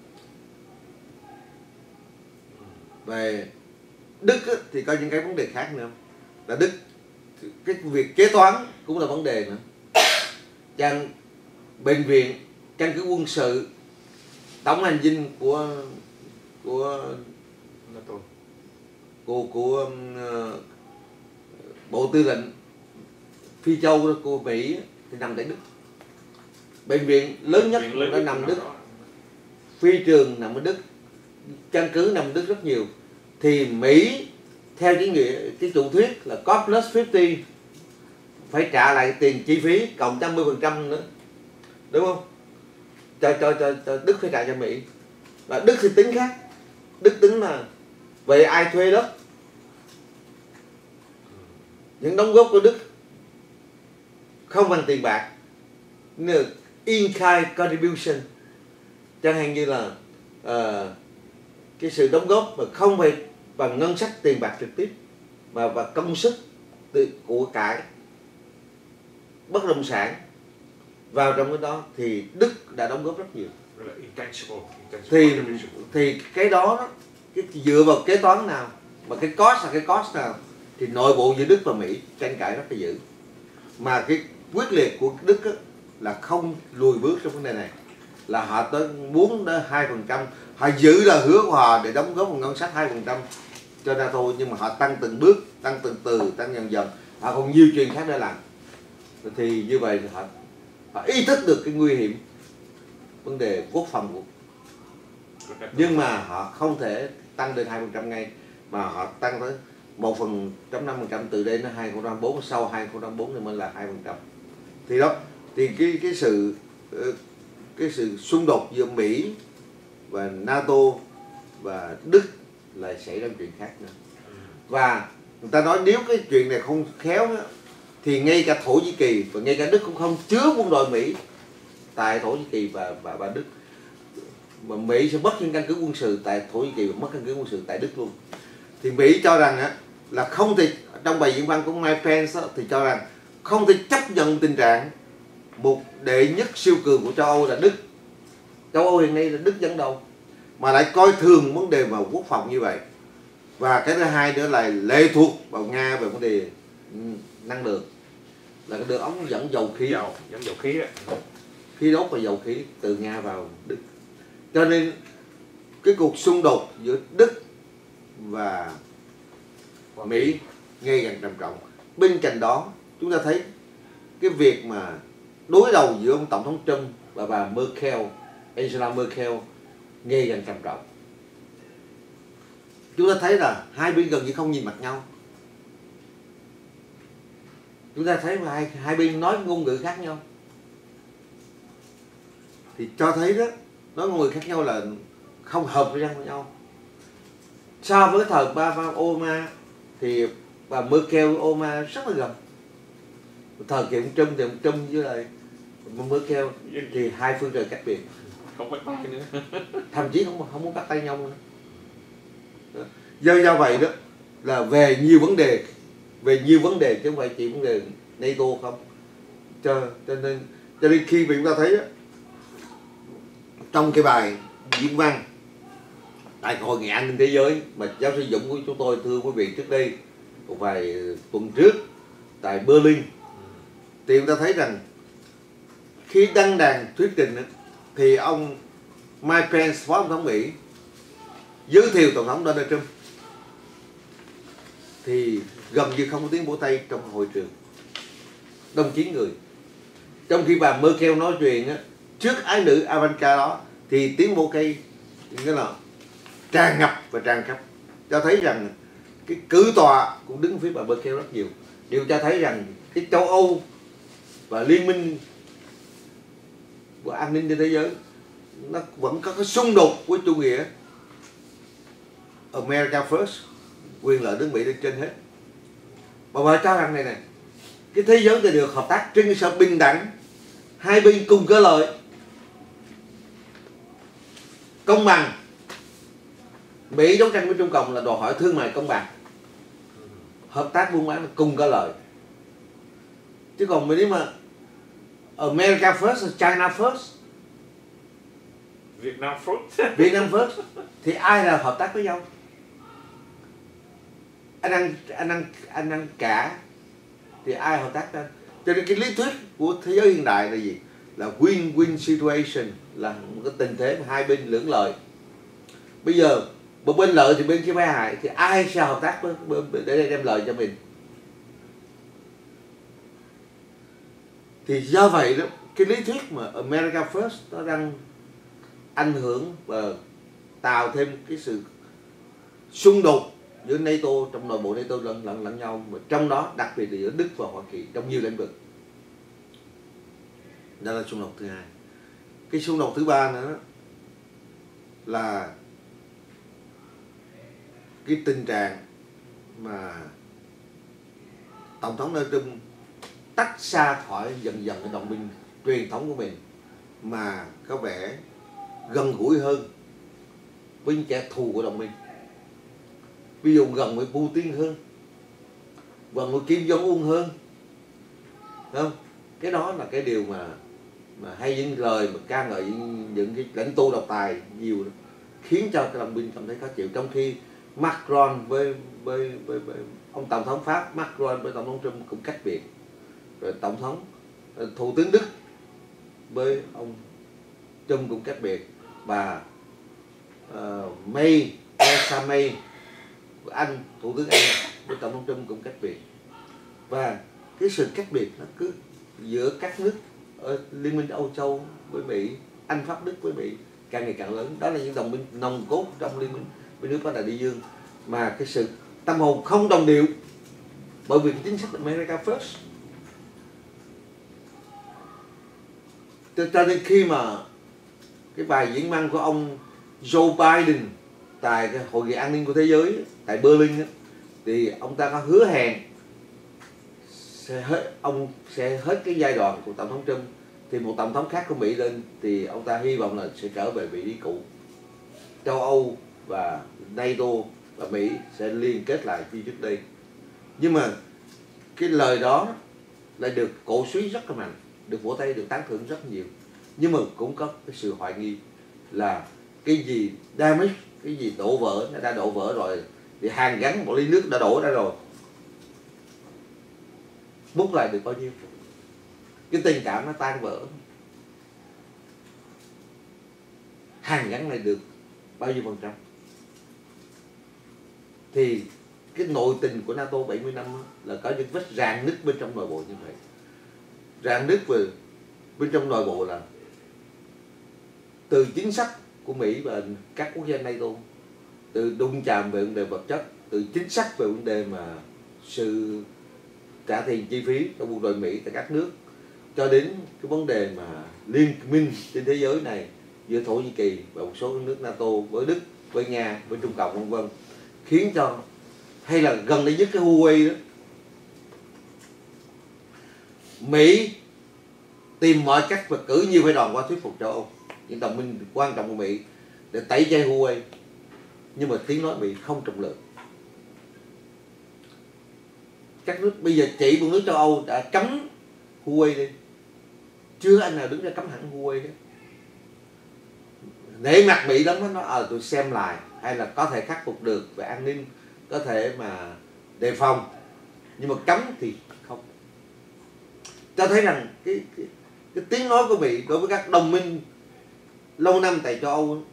Về Đức á, thì có những cái vấn đề khác nữa, là Đức cái việc kế toán cũng là vấn đề nữa. Trang bệnh viện, căn cứ quân sự, tổng hành dinh của của NATO, của của uh, bộ tư lệnh Phi Châu của Mỹ thì nằm tại Đức. Bệnh viện lớn nhất nó nằm Đức, phi trường nằm ở Đức, căn cứ nằm ở Đức rất nhiều. Thì Mỹ theo cái nghĩa cái chủ thuyết là cost plus năm mươi phải trả lại tiền chi phí cộng năm mươi phần trăm nữa, đúng không? Cho, cho cho cho Đức phải trả cho Mỹ. Và Đức thì tính khác. Đức tính là vậy ai thuê đất? Những đóng góp của Đức không bằng tiền bạc, như in-kind contribution, chẳng hạn như là uh, cái sự đóng góp mà không phải bằng ngân sách tiền bạc trực tiếp, mà và công sức từ của cải, bất động sản vào trong cái đó, thì Đức đã đóng góp rất nhiều. Thì thì cái đó, đó cái dựa vào kế toán nào, mà cái cost là cái cost nào, thì nội bộ giữa Đức và Mỹ tranh cãi rất là dữ. Mà cái quyết liệt của Đức á, là không lùi bước trong vấn đề này, là họ tới muốn đến hai phần trăm, họ giữ là hứa của họ để đóng góp một ngân sách hai phần trăm cho NATO, nhưng mà họ tăng từng bước, tăng từ từ, tăng dần dần, họ còn nhiều chuyện khác để làm. Thì như vậy thì họ, họ ý thức được cái nguy hiểm vấn đề quốc phòng của, nhưng mà họ không thể tăng lên hai phần trăm ngay, mà họ tăng tới một phần trăm năm phần trăm từ đây đến hai nghìn không trăm hai mươi bốn, sau hai nghìn không trăm hai mươi bốn thì mới là hai phần trăm. Thì đó, thì cái cái sự cái sự xung đột giữa Mỹ và NATO và Đức lại xảy ra chuyện khác nữa. Và người ta nói nếu cái chuyện này không khéo đó, thì ngay cả Thổ Nhĩ Kỳ và ngay cả Đức cũng không chứa quân đội Mỹ tại Thổ Nhĩ Kỳ và và, và Đức, mà Mỹ sẽ mất những căn cứ quân sự tại Thổ Nhĩ Kỳ và mất căn cứ quân sự tại Đức luôn. Thì Mỹ cho rằng á, là không thể, trong bài diễn văn của Mike Pence á, thì cho rằng không thể chấp nhận tình trạng một đệ nhất siêu cường của châu Âu là Đức, châu Âu hiện nay là Đức dẫn đầu, mà lại coi thường vấn đề vào quốc phòng như vậy. Và cái thứ hai nữa là lệ thuộc vào Nga về vấn đề năng lượng, là cái đường ống dẫn dầu khí, dầu dẫn dầu khí đó, khí đốt và dầu khí từ Nga vào Đức. Cho nên cái cuộc xung đột giữa Đức và Mỹ ngày càng trầm trọng. Bên cạnh đó chúng ta thấy cái việc mà đối đầu giữa ông tổng thống Trump và bà Merkel, Angela Merkel ngày càng trầm trọng. Chúng ta thấy là hai bên gần như không nhìn mặt nhau. Chúng ta thấy hai, hai bên nói ngôn ngữ khác nhau. Thì cho thấy đó, nói ngôn ngữ khác nhau là không hợp với nhau. So với thời bà, bà Obama thì bà Merkel với Obama rất là gần. Thời kỳ ông Trump thì ông Trump với lại Merkel thì hai phương trời cách biệt, không bắt tay nữa, thậm chí không không muốn bắt tay nhau nữa. Do do vậy đó là về nhiều vấn đề, về nhiều vấn đề chứ không phải chỉ vấn đề NATO không. Cho cho nên cho nên khi mà chúng ta thấy đó, trong cái bài diễn văn tại hội nghị an ninh thế giới mà giáo sư Dũng của chúng tôi thưa quý vị trước đây một vài tuần trước tại Berlin, thì chúng ta thấy rằng khi đăng đàn thuyết trình thì ông Mike Pence, phó tổng thống Mỹ, giới thiệu tổng thống Donald Trump thì gần như không có tiếng vỗ tay trong hội trường đông chín người. Trong khi bà Merkel nói chuyện á, trước ái nữ Ivanka đó thì tiếng vỗ tay nghĩa là tràn ngập và tràn khắp, cho thấy rằng cái cử tọa cũng đứng phía bà Merkel rất nhiều. Điều cho thấy rằng cái châu Âu và liên minh của an ninh trên thế giới nó vẫn có cái xung đột với chủ nghĩa America First, quyền lợi nước Mỹ lên trên hết. Và bà cho rằng này này, cái thế giới thì được hợp tác trên cơ sở bình đẳng, hai bên cùng có lợi, công bằng. Mỹ đấu tranh với Trung Cộng là đòi hỏi thương mại công bằng, hợp tác buôn bán là cùng có lợi. Chứ còn nếu mà America First, China First, Việt Nam First, Việt Nam First thì ai là hợp tác với nhau? Anh ăn anh ăn anh ăn cả thì ai hợp tác ra? Cho nên cái lý thuyết của thế giới hiện đại là gì? Là win-win situation, là một cái tình thế mà hai bên lưỡng lợi. Bây giờ một bên lợi thì bên kia phải hại, thì ai sẽ hợp tác với, để đem lợi cho mình? Thì do vậy đó, cái lý thuyết mà America First nó đang ảnh hưởng và tạo thêm cái sự xung đột giữa NATO, trong nội bộ NATO lẫn lẫn lẫn nhau, mà trong đó đặc biệt là giữa Đức và Hoa Kỳ trong nhiều lĩnh vực. Đó là xung đột thứ hai. Cái xung đột thứ ba nữa là cái tình trạng mà tổng thống Donald Trump tách xa khỏi dần dần cái đồng minh truyền thống của mình, mà có vẻ gần gũi hơn với những kẻ thù của đồng minh. Ví dụ gần với Putin hơn, gần với Kim Jong Un hơn, không? Cái đó là cái điều mà mà hay những lời mà ca ngợi những, những cái lãnh tụ độc tài nhiều đó, khiến cho cái đồng minh cảm thấy khó chịu. Trong khi Macron với với, với, với ông tổng thống Pháp Macron với tổng thống Trump cũng cách biệt, rồi tổng thống thủ tướng Đức với ông Trump cũng cách biệt, và uh, May Theresa May Anh, thủ tướng Anh với tổng thống Trump cũng cách biệt. Và cái sự cách biệt nó cứ giữa các nước ở Liên minh Âu Châu với Mỹ, Anh, Pháp, Đức với Mỹ càng ngày càng lớn. Đó là những đồng minh nòng cốt trong liên minh với nước Bắc Đại Tây Dương, mà cái sự tâm hồn không đồng điệu bởi vì chính sách America First. Cho nên khi mà cái bài diễn văn của ông Joe Biden tại cái hội nghị an ninh của thế giới tại Berlin ấy, thì ông ta có hứa hẹn sẽ hết, ông sẽ hết cái giai đoạn của tổng thống Trump thì một tổng thống khác của Mỹ lên, thì ông ta hy vọng là sẽ trở về vị trí cũ. Châu Âu và NATO và Mỹ sẽ liên kết lại như trước đây. Nhưng mà cái lời đó lại được cổ suý rất là mạnh, được vỗ tay, được tán thưởng rất nhiều. Nhưng mà cũng có cái sự hoài nghi là cái gì damage, cái gì đổ vỡ, nó đã đổ vỡ rồi thì hàn gắn một ly nước đã đổ ra rồi, múc lại được bao nhiêu? Cái tình cảm nó tan vỡ, hàn gắn lại được bao nhiêu phần trăm? Thì cái nội tình của NATO bảy mươi năm là có những vết rạn nứt bên trong nội bộ như vậy. Rạn nứt về bên trong nội bộ là từ chính sách của Mỹ và các quốc gia NATO, từ đụng chạm về vấn đề vật chất, từ chính sách về vấn đề mà sự trả tiền chi phí cho quân đội Mỹ tại các nước, cho đến cái vấn đề mà liên minh trên thế giới này giữa Thổ Nhĩ Kỳ và một số nước NATO với Đức, với Nga, với Trung Cộng vân vân, khiến cho, hay là gần đây nhất cái Huawei đó, Mỹ tìm mọi cách và cử nhiều phái đoàn qua thuyết phục châu Âu, những đồng minh quan trọng của Mỹ, để tẩy chay Huawei. Nhưng mà tiếng nói Mỹ không trọng lượng. Các nước bây giờ chỉ một nước châu Âu đã cấm Huawei đi, chưa anh nào đứng ra cấm hẳn Huawei hết. Nể mặt Mỹ lắm, nó nói ờ tôi xem lại, hay là có thể khắc phục được về an ninh, có thể mà đề phòng, nhưng mà cấm thì không. Cho thấy rằng cái, cái, cái tiếng nói của Mỹ đối với các đồng minh lâu năm tại châu Âu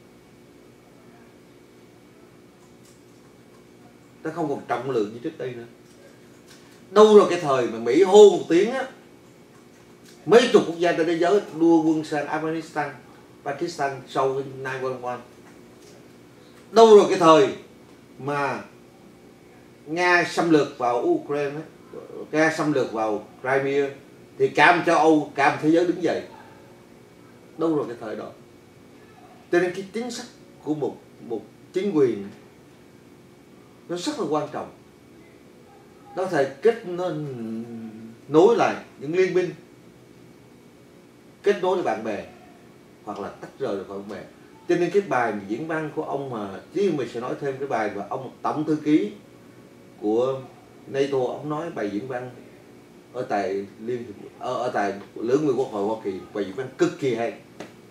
nó không còn trọng lượng như trước đây nữa. Đâu rồi cái thời mà Mỹ hô một tiếng á, mấy chục quốc gia trên thế giới đua quân sang Afghanistan, Pakistan sau chín một một. Đâu rồi cái thời mà Nga xâm lược vào Ukraine, Nga xâm lược vào Crimea, thì cả một châu Âu, cả một thế giới đứng dậy. Đâu rồi cái thời đó? Cho nên cái chính sách của một một chính quyền nó rất là quan trọng. Nó có thể kết nối lại những liên minh, kết nối với bạn bè, hoặc là tách rời được bạn bè. Cho nên cái bài diễn văn của ông mà chứ mình sẽ nói thêm cái bài mà ông tổng thư ký của NATO, ông nói bài diễn văn ở tại liên ở, ở tại lưỡng viện quốc hội Hoa Kỳ, bài diễn văn cực kỳ hay,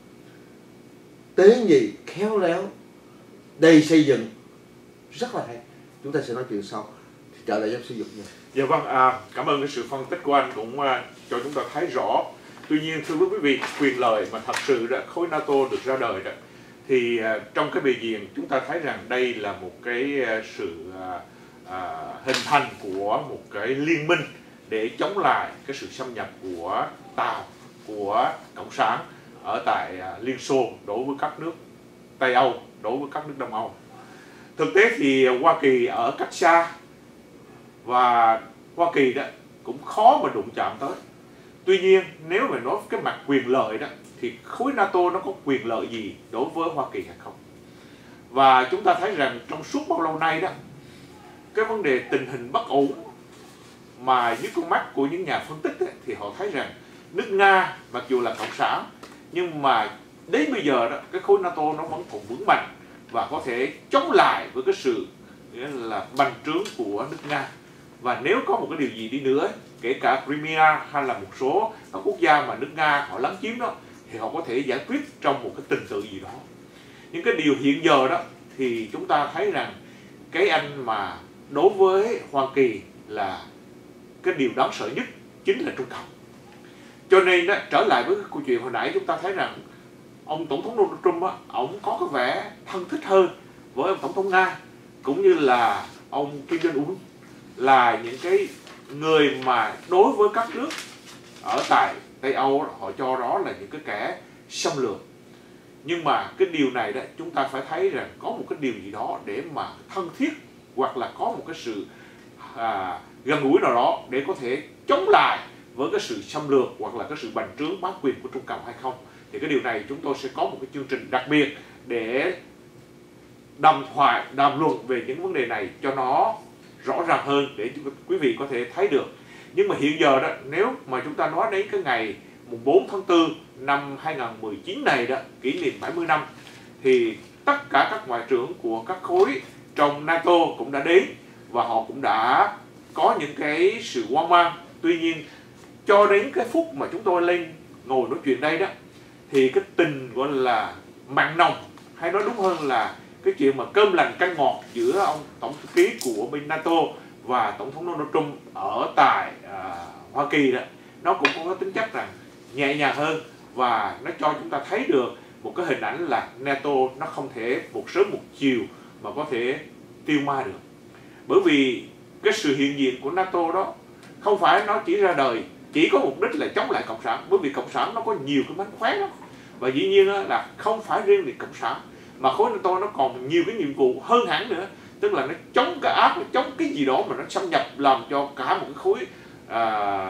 tế nhị, khéo léo, đầy xây dựng, rất là hay. Chúng ta sẽ nói chuyện sau. Trở lại giáo sư Dục nha. Dạ vâng, à, cảm ơn cái sự phân tích của anh cũng à, cho chúng ta thấy rõ. Tuy nhiên thưa quý vị, quyền lợi mà thật sự đó, khối NATO được ra đời đó, thì à, trong cái bề diện chúng ta thấy rằng đây là một cái à, sự à, à, hình thành của một cái liên minh để chống lại cái sự xâm nhập của Tàu, của Cộng sản ở tại à, Liên Xô đối với các nước Tây Âu, đối với các nước Đông Âu. Thực tế thì Hoa Kỳ ở cách xa, và Hoa Kỳ đó cũng khó mà đụng chạm tới. Tuy nhiên nếu mà nói cái mặt quyền lợi đó, thì khối NATO nó có quyền lợi gì đối với Hoa Kỳ hay không? Và chúng ta thấy rằng trong suốt bao lâu nay đó, cái vấn đề tình hình bất ổn mà dưới con mắt của những nhà phân tích ấy, thì họ thấy rằng nước Nga mặc dù là cộng sản, nhưng mà đến bây giờ đó, cái khối NATO nó vẫn còn vững mạnh và có thể chống lại với cái sự nghĩa là bành trướng của nước Nga. Và nếu có một cái điều gì đi nữa, kể cả Crimea hay là một số các quốc gia mà nước Nga họ lấn chiếm đó, thì họ có thể giải quyết trong một cái trình tự gì đó. Những cái điều hiện giờ đó thì chúng ta thấy rằng cái anh mà đối với Hoa Kỳ là cái điều đáng sợ nhất chính là Trung Cộng. Cho nên đó, trở lại với cái câu chuyện hồi nãy, chúng ta thấy rằng ông Tổng thống Donald Trump á, ông có cái vẻ thân thích hơn với ông Tổng thống Nga, cũng như là ông Kim Jong-un, là những cái người mà đối với các nước ở tại Tây Âu họ cho đó là những cái kẻ xâm lược. Nhưng mà cái điều này đó chúng ta phải thấy rằng có một cái điều gì đó để mà thân thiết hoặc là có một cái sự à, gần gũi nào đó để có thể chống lại với cái sự xâm lược hoặc là cái sự bành trướng bá quyền của Trung Cộng hay không. Thì cái điều này chúng tôi sẽ có một cái chương trình đặc biệt để đàm thoại, đàm luận về những vấn đề này cho nó rõ ràng hơn để quý vị có thể thấy được. Nhưng mà hiện giờ đó, nếu mà chúng ta nói đến cái ngày mùng bốn tháng tư năm hai nghìn không trăm mười chín này đó, kỷ niệm bảy mươi năm, thì tất cả các ngoại trưởng của các khối trong NATO cũng đã đến và họ cũng đã có những cái sự hoang mang. Tuy nhiên cho đến cái phút mà chúng tôi lên ngồi nói chuyện đây đó, thì cái tình gọi là mặn nồng, hay nói đúng hơn là cái chuyện mà cơm lành canh ngọt giữa ông tổng thư ký của bên NATO và tổng thống Donald Trump ở tại à, Hoa Kỳ đó, nó cũng có tính chất rằng nhẹ nhàng hơn, và nó cho chúng ta thấy được một cái hình ảnh là NATO nó không thể một sớm một chiều mà có thể tiêu ma được. Bởi vì cái sự hiện diện của NATO đó không phải nó chỉ ra đời chỉ có mục đích là chống lại Cộng sản, bởi vì Cộng sản nó có nhiều cái mánh khóe lắm. Và dĩ nhiên là không phải riêng về Cộng sản, mà khối NATO nó còn nhiều cái nhiệm vụ hơn hẳn nữa, tức là nó chống cái ác, nó chống cái gì đó mà nó xâm nhập làm cho cả một cái khối à,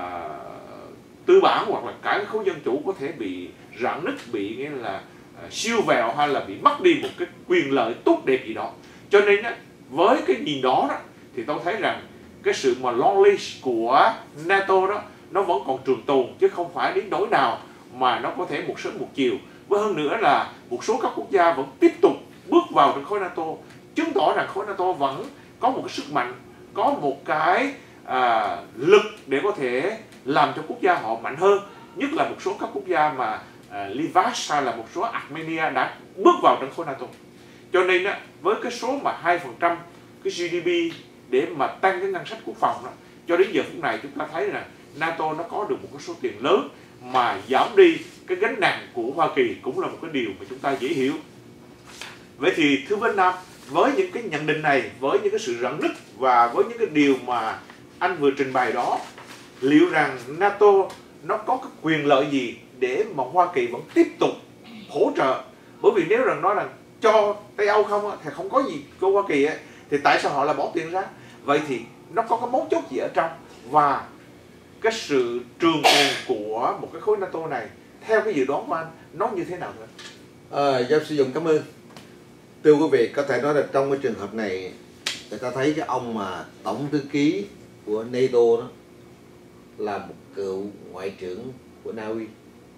tư bản hoặc là cả cái khối dân chủ có thể bị rạn nứt, bị nghĩa là à, siêu vẹo, hay là bị mất đi một cái quyền lợi tốt đẹp gì đó. Cho nên á, với cái nhìn đó, đó thì tôi thấy rằng cái sự mà long leash của NATO đó nó vẫn còn trường tồn, chứ không phải đến nỗi nào mà nó có thể một sớm một chiều. Với hơn nữa là một số các quốc gia vẫn tiếp tục bước vào trong khối NATO, chứng tỏ rằng khối NATO vẫn có một cái sức mạnh, có một cái à, lực để có thể làm cho quốc gia họ mạnh hơn. Nhất là một số các quốc gia mà à, Livash hay là một số Armenia đã bước vào trong khối NATO. Cho nên á, với cái số mà hai phần trăm cái giê đê pê để mà tăng cái ngân sách quốc phòng đó, cho đến giờ phút này chúng ta thấy là NATO nó có được một cái số tiền lớn mà giảm đi cái gánh nặng của Hoa Kỳ cũng là một cái điều mà chúng ta dễ hiểu. Vậy thì thưa Vân Nam, với những cái nhận định này, với những cái sự rạn nứt và với những cái điều mà anh vừa trình bày đó, liệu rằng NATO nó có cái quyền lợi gì để mà Hoa Kỳ vẫn tiếp tục hỗ trợ? Bởi vì nếu rằng nói rằng cho Tây Âu không thì không có gì cho Hoa Kỳ ấy, thì tại sao họ lại bỏ tiền ra? Vậy thì nó có cái mấu chốt gì ở trong? Và cái sự trường tồn của một cái khối NATO này theo cái dự đoán của anh nó như thế nào nữa? À, giáo sư Dũng cảm ơn. Thưa quý vị, có thể nói là trong cái trường hợp này người ta thấy cái ông mà tổng thư ký của NATO đó là một cựu ngoại trưởng của Na Uy.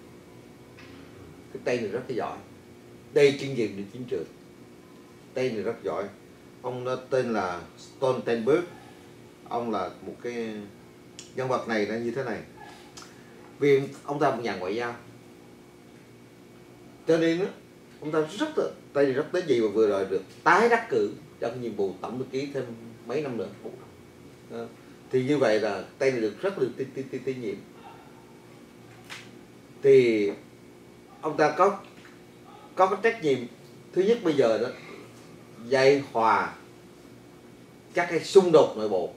Cái tên này rất là giỏi, đây chuyên diện được chiến trường, tên này rất giỏi. Ông đó tên là Stoltenberg. Ông là một cái nhân vật này là như thế này, vì ông ta một nhà ngoại giao, cho nên đó, ông ta rất là tay rất tới gì mà vừa rồi được tái đắc cử trong nhiệm vụ tổng thư ký thêm mấy năm nữa. Đó. Thì như vậy là tay này được rất là tín tin, tin, tin nhiệm. Thì ông ta có có cái trách nhiệm thứ nhất bây giờ đó dạy hòa các cái xung đột nội bộ,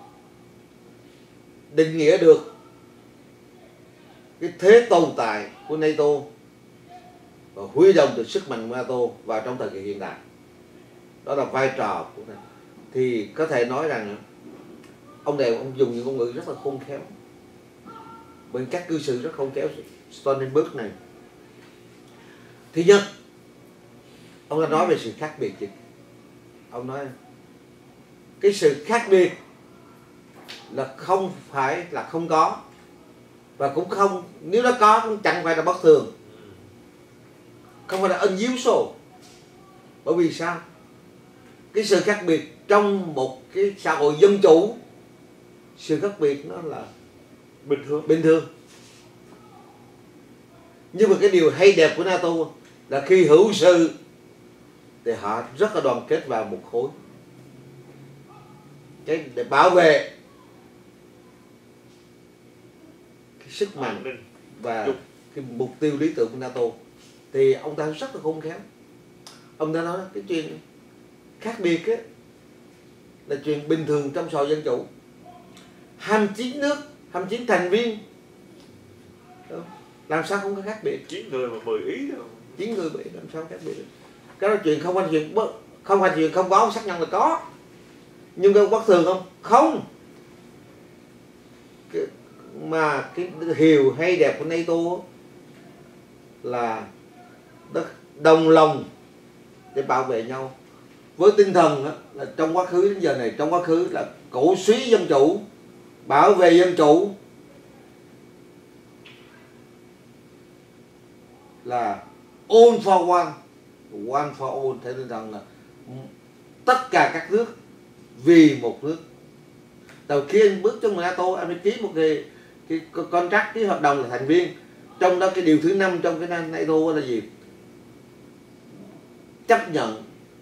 định nghĩa được cái thế tồn tại của NATO và huy động được sức mạnh của NATO vào trong thời kỳ hiện đại. Đó là vai trò của NATO. Thì có thể nói rằng ông này ông dùng những ngôn ngữ rất là khôn khéo, bên các cư xử rất khôn khéo. Stoltenberg này, thứ nhất ông đã nói về sự khác biệt chứ. Ông nói cái sự khác biệt là không phải là không có, và cũng không, nếu nó có cũng chẳng phải là bất thường, không phải là unusual. Bởi vì sao? Cái sự khác biệt trong một cái xã hội dân chủ, sự khác biệt nó là bình thường bình thường. Nhưng mà cái điều hay đẹp của NATO là khi hữu sự thì họ rất là đoàn kết vào một khối, cái để bảo vệ cái sức mạnh và cái mục tiêu lý tưởng của NATO. Thì ông ta rất là khôn khéo. Ông ta nói cái chuyện khác biệt ấy, là chuyện bình thường trong xã hội dân chủ. hai mươi chín nước, hai mươi chín thành viên, làm sao không có khác biệt? chín người mà mười ý đâu. chín người bị làm sao khác biệt được? Cái đó chuyện không phải chuyện không phải chuyện không có xác nhận là có. nhưng có bất thường không? Không. Cái, mà cái hiệu hay đẹp của NATO là đồng lòng để bảo vệ nhau, với tinh thần đó, là trong quá khứ đến giờ này, trong quá khứ là cổ suý dân chủ, bảo vệ dân chủ, là all for one, one for all, theo tinh thần là tất cả các nước vì một nước. Từ khi anh bước trong NATO, anh phải ký một cái, cái contract, ký hợp đồng là thành viên. Trong đó cái điều thứ năm trong cái NATO là gì? Chấp nhận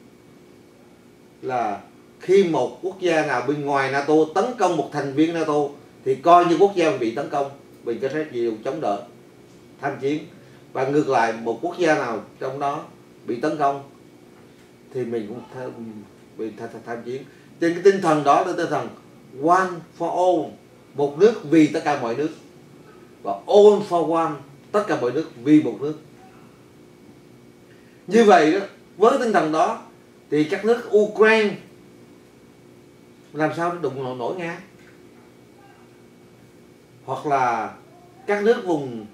là khi một quốc gia nào bên ngoài NATO tấn công một thành viên NATO thì coi như quốc gia mình bị tấn công, mình có trách nhiệm chống đỡ, tham chiến. Và ngược lại, một quốc gia nào trong đó bị tấn công thì mình cũng tham, bị tham, tham chiến. Trên cái tinh thần đó là tinh thần one for all, một nước vì tất cả mọi nước, và all for one, tất cả mọi nước vì một nước. Như vậy đó, với tinh thần đó thì các nước Ukraine làm sao nó đụng nổi Nga, hoặc là các nước vùng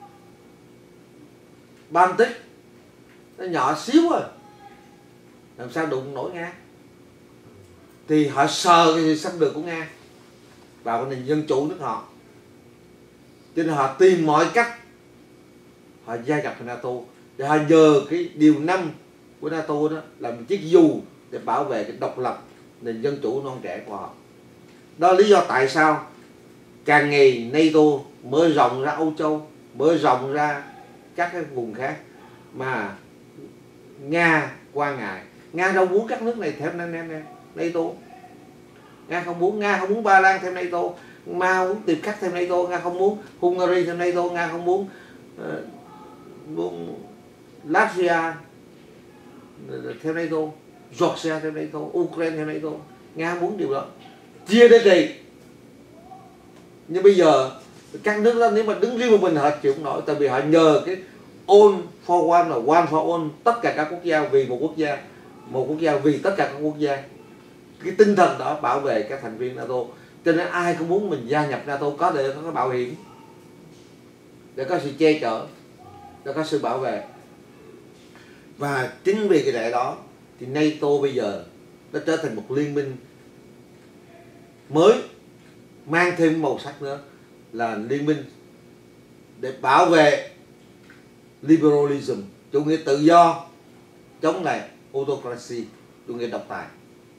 Baltic nó nhỏ xíu rồi, làm sao đụng nổi Nga. Thì họ sờ cái sự xâm lược của Nga vào cái nền dân chủ nước họ, cho nên họ tìm mọi cách họ gia nhập vào NATO, để họ nhờ cái điều năm của NATO đó là một chiếc dù để bảo vệ cái độc lập nền dân chủ non trẻ của họ. Đó là lý do tại sao càng ngày NATO mới rộng ra Âu Châu, mới rộng ra các cái vùng khác, mà Nga quan ngại. Nga đâu muốn các nước này theo NATO. Nga không muốn, Nga không muốn Ba Lan theo NATO, Nga không muốn Tiệp Khắc theo NATO, Nga không muốn Hungary theo NATO, Nga không muốn, uh, muốn Latvia theo NATO, Georgia theo NATO, Ukraine theo NATO. Nga muốn điều đó, chia đất kỳ. Nhưng bây giờ các nước đó nếu mà đứng riêng một mình họ chịu không nổi, tại vì họ nhờ cái all for one là one for all, tất cả các quốc gia vì một quốc gia, một quốc gia vì tất cả các quốc gia. Cái tinh thần đó bảo vệ các thành viên NATO, cho nên ai cũng muốn mình gia nhập NATO có để có cái bảo hiểm, để có sự che chở, để có sự bảo vệ. Và chính vì cái lẽ đó thì NATO bây giờ nó trở thành một liên minh mới, mang thêm màu sắc nữa, là liên minh để bảo vệ liberalism, chủ nghĩa tự do, chống lại autocracy, chủ nghĩa độc tài.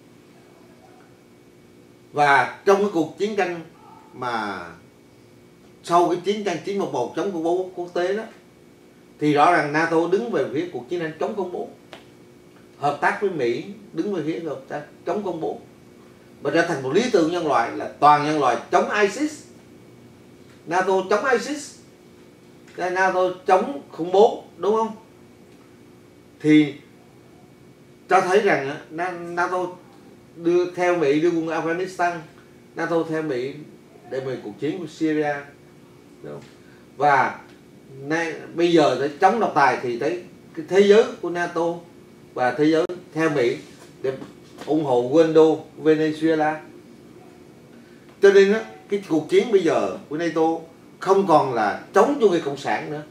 Và trong cái cuộc chiến tranh mà sau cái chiến tranh chín một một chống khủng bố quốc tế đó, thì rõ ràng NATO đứng về phía cuộc chiến tranh chống khủng bố, hợp tác với Mỹ đứng về phía hợp tác chống khủng bố, và trở thành một lý tưởng nhân loại là toàn nhân loại chống ISIS. NATO chống ISIS, NATO chống khủng bố, đúng không? Thì cho thấy rằng NATO đưa theo Mỹ đưa quân Afghanistan, NATO theo Mỹ để về cuộc chiến của Syria, đúng không? Và nay, bây giờ để chống độc tài thì thấy cái thế giới của NATO và thế giới theo Mỹ để ủng hộ Guaido, Venezuela. Cho nên đó, cái cuộc chiến bây giờ của NATO không còn là chống chủ nghĩa cộng sản nữa,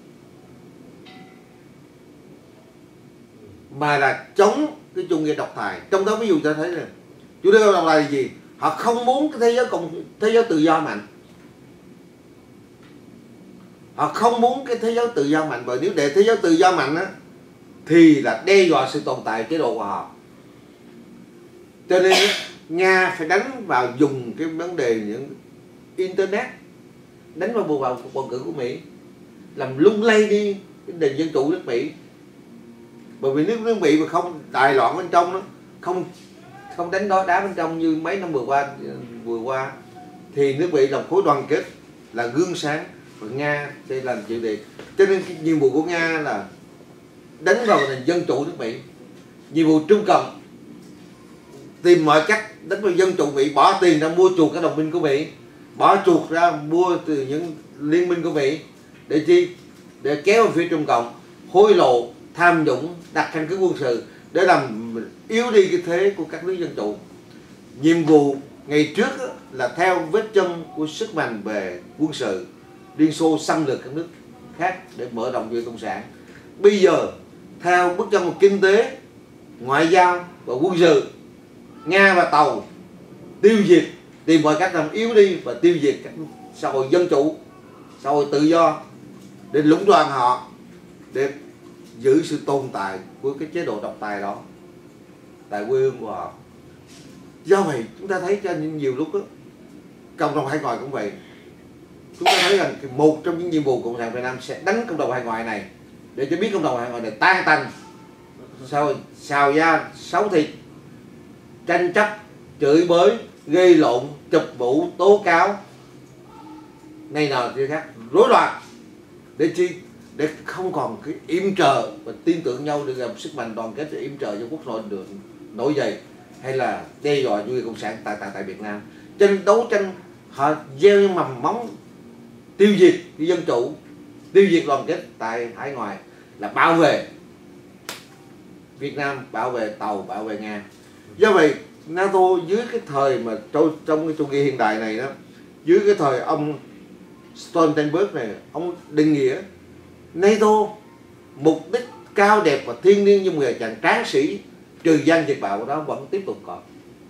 mà là chống cái chủ nghĩa độc tài. Trong đó ví dụ ta thấy là chủ nghĩa độc tài là gì? Họ không muốn cái thế giới cộng thế giới tự do mạnh. Họ không muốn cái thế giới tự do mạnh, bởi nếu để thế giới tự do mạnh á thì là đe dọa sự tồn tại chế độ của họ. Cho nên Nga phải đánh vào dùng cái vấn đề những internet, đánh vào bầu vào cuộc bầu cử của Mỹ, làm lung lay đi cái nền dân chủ nước Mỹ. Bởi vì nếu nước Mỹ mà không đại loạn bên trong đó, không không đánh đó đá bên trong như mấy năm vừa qua vừa qua thì nước Mỹ là khối đoàn kết, là gương sáng, và Nga sẽ làm chuyện gì. Cho nên cái nhiệm vụ của Nga là đánh vào nền dân chủ nước Mỹ. Nhiệm vụ Trung Cộng tìm mọi cách đánh vào dân chủ Mỹ, bỏ tiền ra mua chuộc các đồng minh của Mỹ, bỏ chuộc ra mua từ những liên minh của Mỹ để chi? Để kéo vào phía Trung Cộng, hối lộ, tham nhũng, đặt căn cứ quân sự để làm yếu đi cái thế của các nước dân chủ. nhiệm vụ ngày trước là theo vết chân của sức mạnh về quân sự, Liên Xô xâm lược các nước khác để mở rộng quyền cộng sản. Bây giờ theo bước chân của kinh tế, ngoại giao và quân sự, Nga và Tàu tiêu diệt, tìm mọi cách làm yếu đi và tiêu diệt các xã hội dân chủ, xã hội tự do để lũng đoạn họ, để giữ sự tồn tại của cái chế độ độc tài đó tại quê hương của họ. Do vậy chúng ta thấy cho nhiều lúc đó, cộng đồng hải ngoại cũng vậy. Chúng ta thấy rằng một trong những nhiệm vụ Cộng sản Việt Nam sẽ đánh cộng đồng hải ngoại này để cho biết cộng đồng hải ngoại này tan tành, sao xào da, xấu thịt, tranh chấp, chửi bới, gây lộn, chụp mũ, tố cáo, này nào kia khác, rối loạn, để chi? Để không còn cái yểm trợ và tin tưởng nhau để làm sức mạnh đoàn kết để yểm trợ cho quốc nội được nổi dậy, hay là đe dọa chủ nghĩa cộng sản tại tại tại Việt Nam. Cho nên đấu tranh họ gieo những mầm móng tiêu diệt cái dân chủ, tiêu diệt đoàn kết tại hải ngoại, là bảo vệ Việt Nam, bảo vệ Tàu, bảo vệ Nga. Do vậy NATO dưới cái thời mà trong, trong cái chủ nghĩa hiện đại này đó, dưới cái thời ông Stoltenberg này, ông định nghĩa NATO mục đích cao đẹp và thiêng liêng như một người chàng tráng sĩ trừ gian diệt bạo đó vẫn tiếp tục có.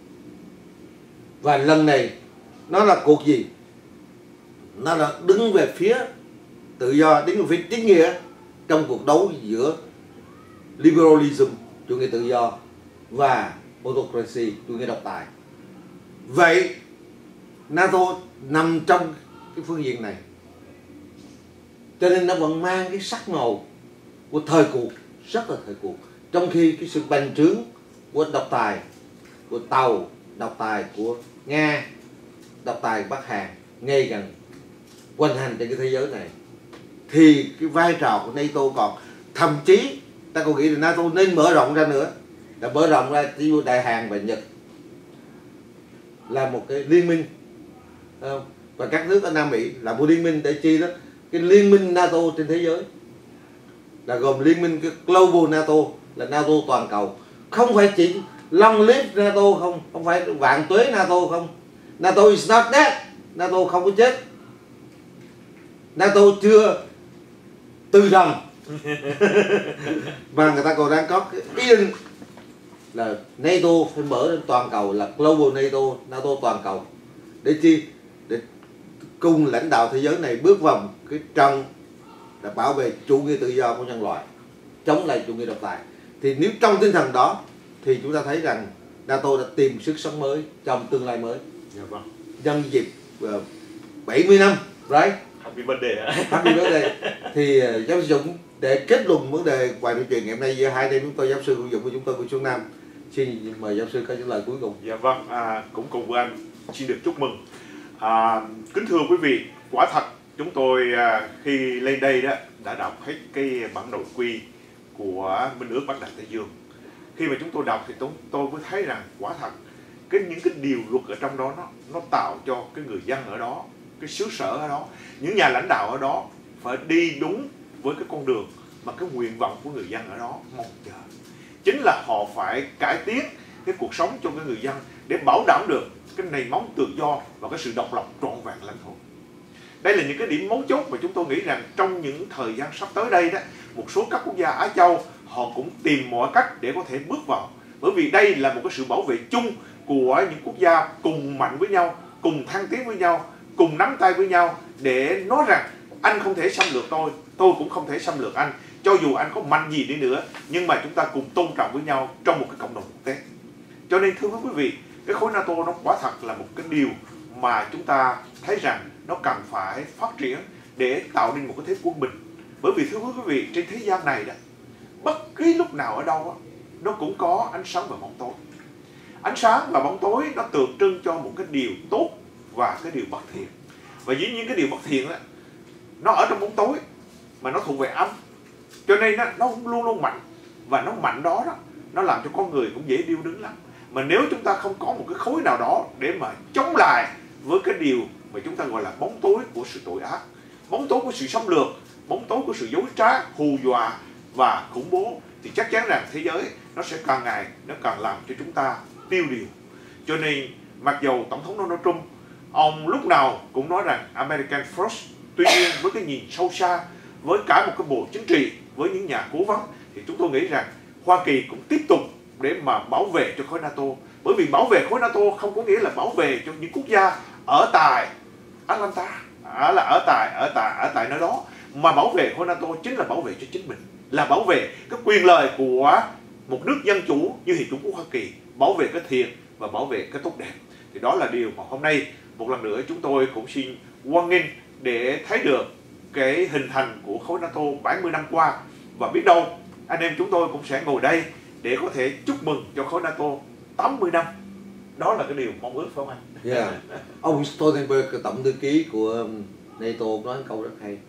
Và lần này nó là cuộc gì? Nó là đứng về phía tự do, đứng về phía chính nghĩa trong cuộc đấu giữa liberalism, chủ nghĩa tự do, và autocracy, chủ nghĩa độc tài. Vậy NATO nằm trong cái phương diện này, cho nên nó vẫn mang cái sắc màu của thời cuộc, rất là thời cuộc. Trong khi cái sự bành trướng của độc tài, của Tàu, độc tài của Nga, độc tài của Bắc Hàn ngày càng hoành hành trên cái thế giới này, thì cái vai trò của NATO còn, thậm chí ta còn nghĩ là NATO nên mở rộng ra nữa, là mở rộng ra ví dụ Đại Hàn và Nhật là một cái liên minh, và các nước ở Nam Mỹ là một liên minh để chi đó, cái liên minh NATO trên thế giới là gồm liên minh cái Global NATO, là NATO toàn cầu, không phải chỉ long live NATO không, không phải vạn tuế NATO không. NATO is not dead, NATO không có chết, NATO chưa từ trần mà người ta còn đang có cái ý định là NATO phải mở lên toàn cầu, là Global NATO, NATO toàn cầu, để chi? Để cùng lãnh đạo thế giới này bước vào cái trận là bảo vệ chủ nghĩa tự do của nhân loại, chống lại chủ nghĩa độc tài. Thì nếu trong tinh thần đó thì chúng ta thấy rằng NATO đã tìm sức sống mới trong tương lai mới. Dạ vâng. Nhân dịp uh, bảy mươi năm, right? Happy birthday. Happy birthday. Thì uh, giáo sư Dũng để kết luận vấn đề bài nói chuyện ngày hôm nay giữa hai đêm chúng tôi, giáo sư Dũng và chúng tôi của Xuân Nam, xin mời giáo sư có những lời cuối cùng. Dạ vâng, à, cũng cùng với anh xin được chúc mừng. À, kính thưa quý vị, quả thật chúng tôi à, khi lên đây đó đã đọc hết cái bản nội quy của Minh ước Bắc Đại Tây Dương. Khi mà chúng tôi đọc thì tôi, tôi mới thấy rằng quả thật cái những cái điều luật ở trong đó nó nó tạo cho cái người dân ở đó, cái xứ sở ở đó, những nhà lãnh đạo ở đó phải đi đúng với cái con đường mà cái nguyện vọng của người dân ở đó mong chờ. Chính là họ phải cải tiến cái cuộc sống cho cái người dân để bảo đảm được cái nền móng tự do và cái sự độc lập trọn vẹn lãnh thổ. Đây là những cái điểm mấu chốt mà chúng tôi nghĩ rằng trong những thời gian sắp tới đây đó, một số các quốc gia Á Châu họ cũng tìm mọi cách để có thể bước vào. Bởi vì đây là một cái sự bảo vệ chung của những quốc gia cùng mạnh với nhau, cùng thăng tiến với nhau, cùng nắm tay với nhau để nói rằng anh không thể xâm lược tôi, tôi cũng không thể xâm lược anh. Cho dù anh có mạnh gì đi nữa, nhưng mà chúng ta cùng tôn trọng với nhau trong một cái cộng đồng quốc tế. Cho nên thưa quý vị, cái khối NATO nó quả thật là một cái điều mà chúng ta thấy rằng nó cần phải phát triển để tạo nên một cái thế quân bình. Bởi vì thưa quý vị, trên thế gian này đó, bất kỳ lúc nào ở đâu đó, nó cũng có ánh sáng và bóng tối. Ánh sáng và bóng tối nó tượng trưng cho một cái điều tốt và cái điều bất thiện. Và dĩ nhiên cái điều bất thiện đó, nó ở trong bóng tối mà nó thuộc về âm. Cho nên nó, nó luôn luôn mạnh. Và nó mạnh đó, đó nó làm cho con người cũng dễ điêu đứng lắm. Mà nếu chúng ta không có một cái khối nào đó để mà chống lại với cái điều mà chúng ta gọi là bóng tối của sự tội ác, bóng tối của sự xâm lược, bóng tối của sự dối trá, hù dọa và khủng bố, thì chắc chắn rằng thế giới nó sẽ càng ngày nó càng làm cho chúng ta tiêu điều. Cho nên mặc dầu Tổng thống Donald Trump ông lúc nào cũng nói rằng American First, tuy nhiên với cái nhìn sâu xa, với cả một cái bộ chính trị, với những nhà cố vấn, thì chúng tôi nghĩ rằng Hoa Kỳ cũng tiếp tục để mà bảo vệ cho khối NATO. Bởi vì bảo vệ khối NATO không có nghĩa là bảo vệ cho những quốc gia ở tại Atlanta, ở là ở tại ở tại ở tại nơi đó, mà bảo vệ khối NATO chính là bảo vệ cho chính mình, là bảo vệ cái quyền lợi của một nước dân chủ như Hiệp chủng quốc Hoa Kỳ, bảo vệ cái thiện và bảo vệ cái tốt đẹp. Thì đó là điều mà hôm nay một lần nữa chúng tôi cũng xin hoan nghênh để thấy được cái hình thành của khối NATO bảy mươi năm qua, và biết đâu anh em chúng tôi cũng sẽ ngồi đây để có thể chúc mừng cho khối NATO tám mươi năm. Đó là cái điều mong ước, phải không anh? Yeah. Ông Stoltenberg, tổng thư ký của NATO, nói câu rất hay.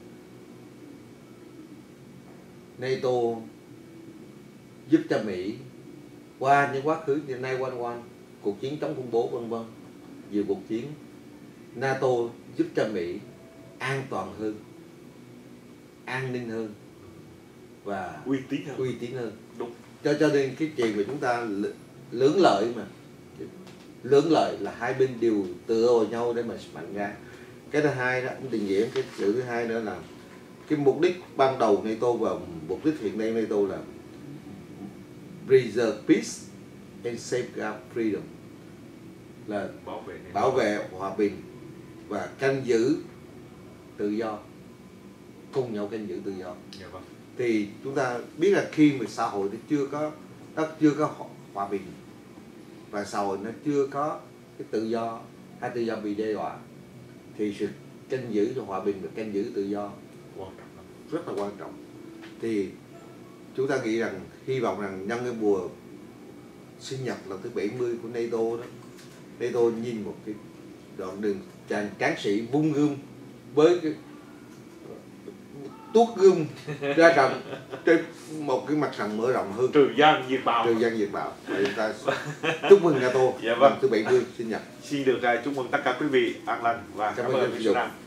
NATO giúp cho Mỹ qua những quá khứ như nine one one, cuộc chiến chống khủng bố vân vân, nhiều cuộc chiến, NATO giúp cho Mỹ an toàn hơn, an ninh hơn và uy tín hơn. uy tín hơn. Đúng. Cho cho nên cái chuyện mà chúng ta lưỡng lợi, mà lưỡng lợi là hai bên đều tựa vào nhau để mà mạnh ra. Cái thứ hai đó, ông Đình Diễn, cái chữ thứ hai nữa là cái mục đích ban đầu NATO và mục đích hiện nay NATO là preserve peace and safeguard freedom, là bảo vệ bảo vệ hòa bình và canh giữ tự do, cùng nhau canh giữ tự do. Dạ vâng. Thì chúng ta biết là khi mà xã hội nó chưa có nó chưa có hòa bình và xã hội nó chưa có cái tự do, hay tự do bị đe dọa, thì sự canh giữ cho hòa bình và canh giữ tự do Quan trọng lắm. rất là quan trọng. Thì chúng ta nghĩ rằng, hy vọng rằng nhân cái mùa sinh nhật lần thứ bảy mươi của NATO đó, NATO nhìn một cái đoạn đường chàng tráng sĩ vung gươm với cái tuốt gươm ra trận trên một cái mặt trận mở rộng hơn, Trừ gian diệt bạo. trừ gian diệt bạo. Và chúng ta chúc mừng NATO Dạ vâng. lần thứ bảy mươi sinh nhật. Xin được uh, chúc mừng tất cả quý vị an lành và Cảm cảm ơn ơn quý Việt vị. Nam.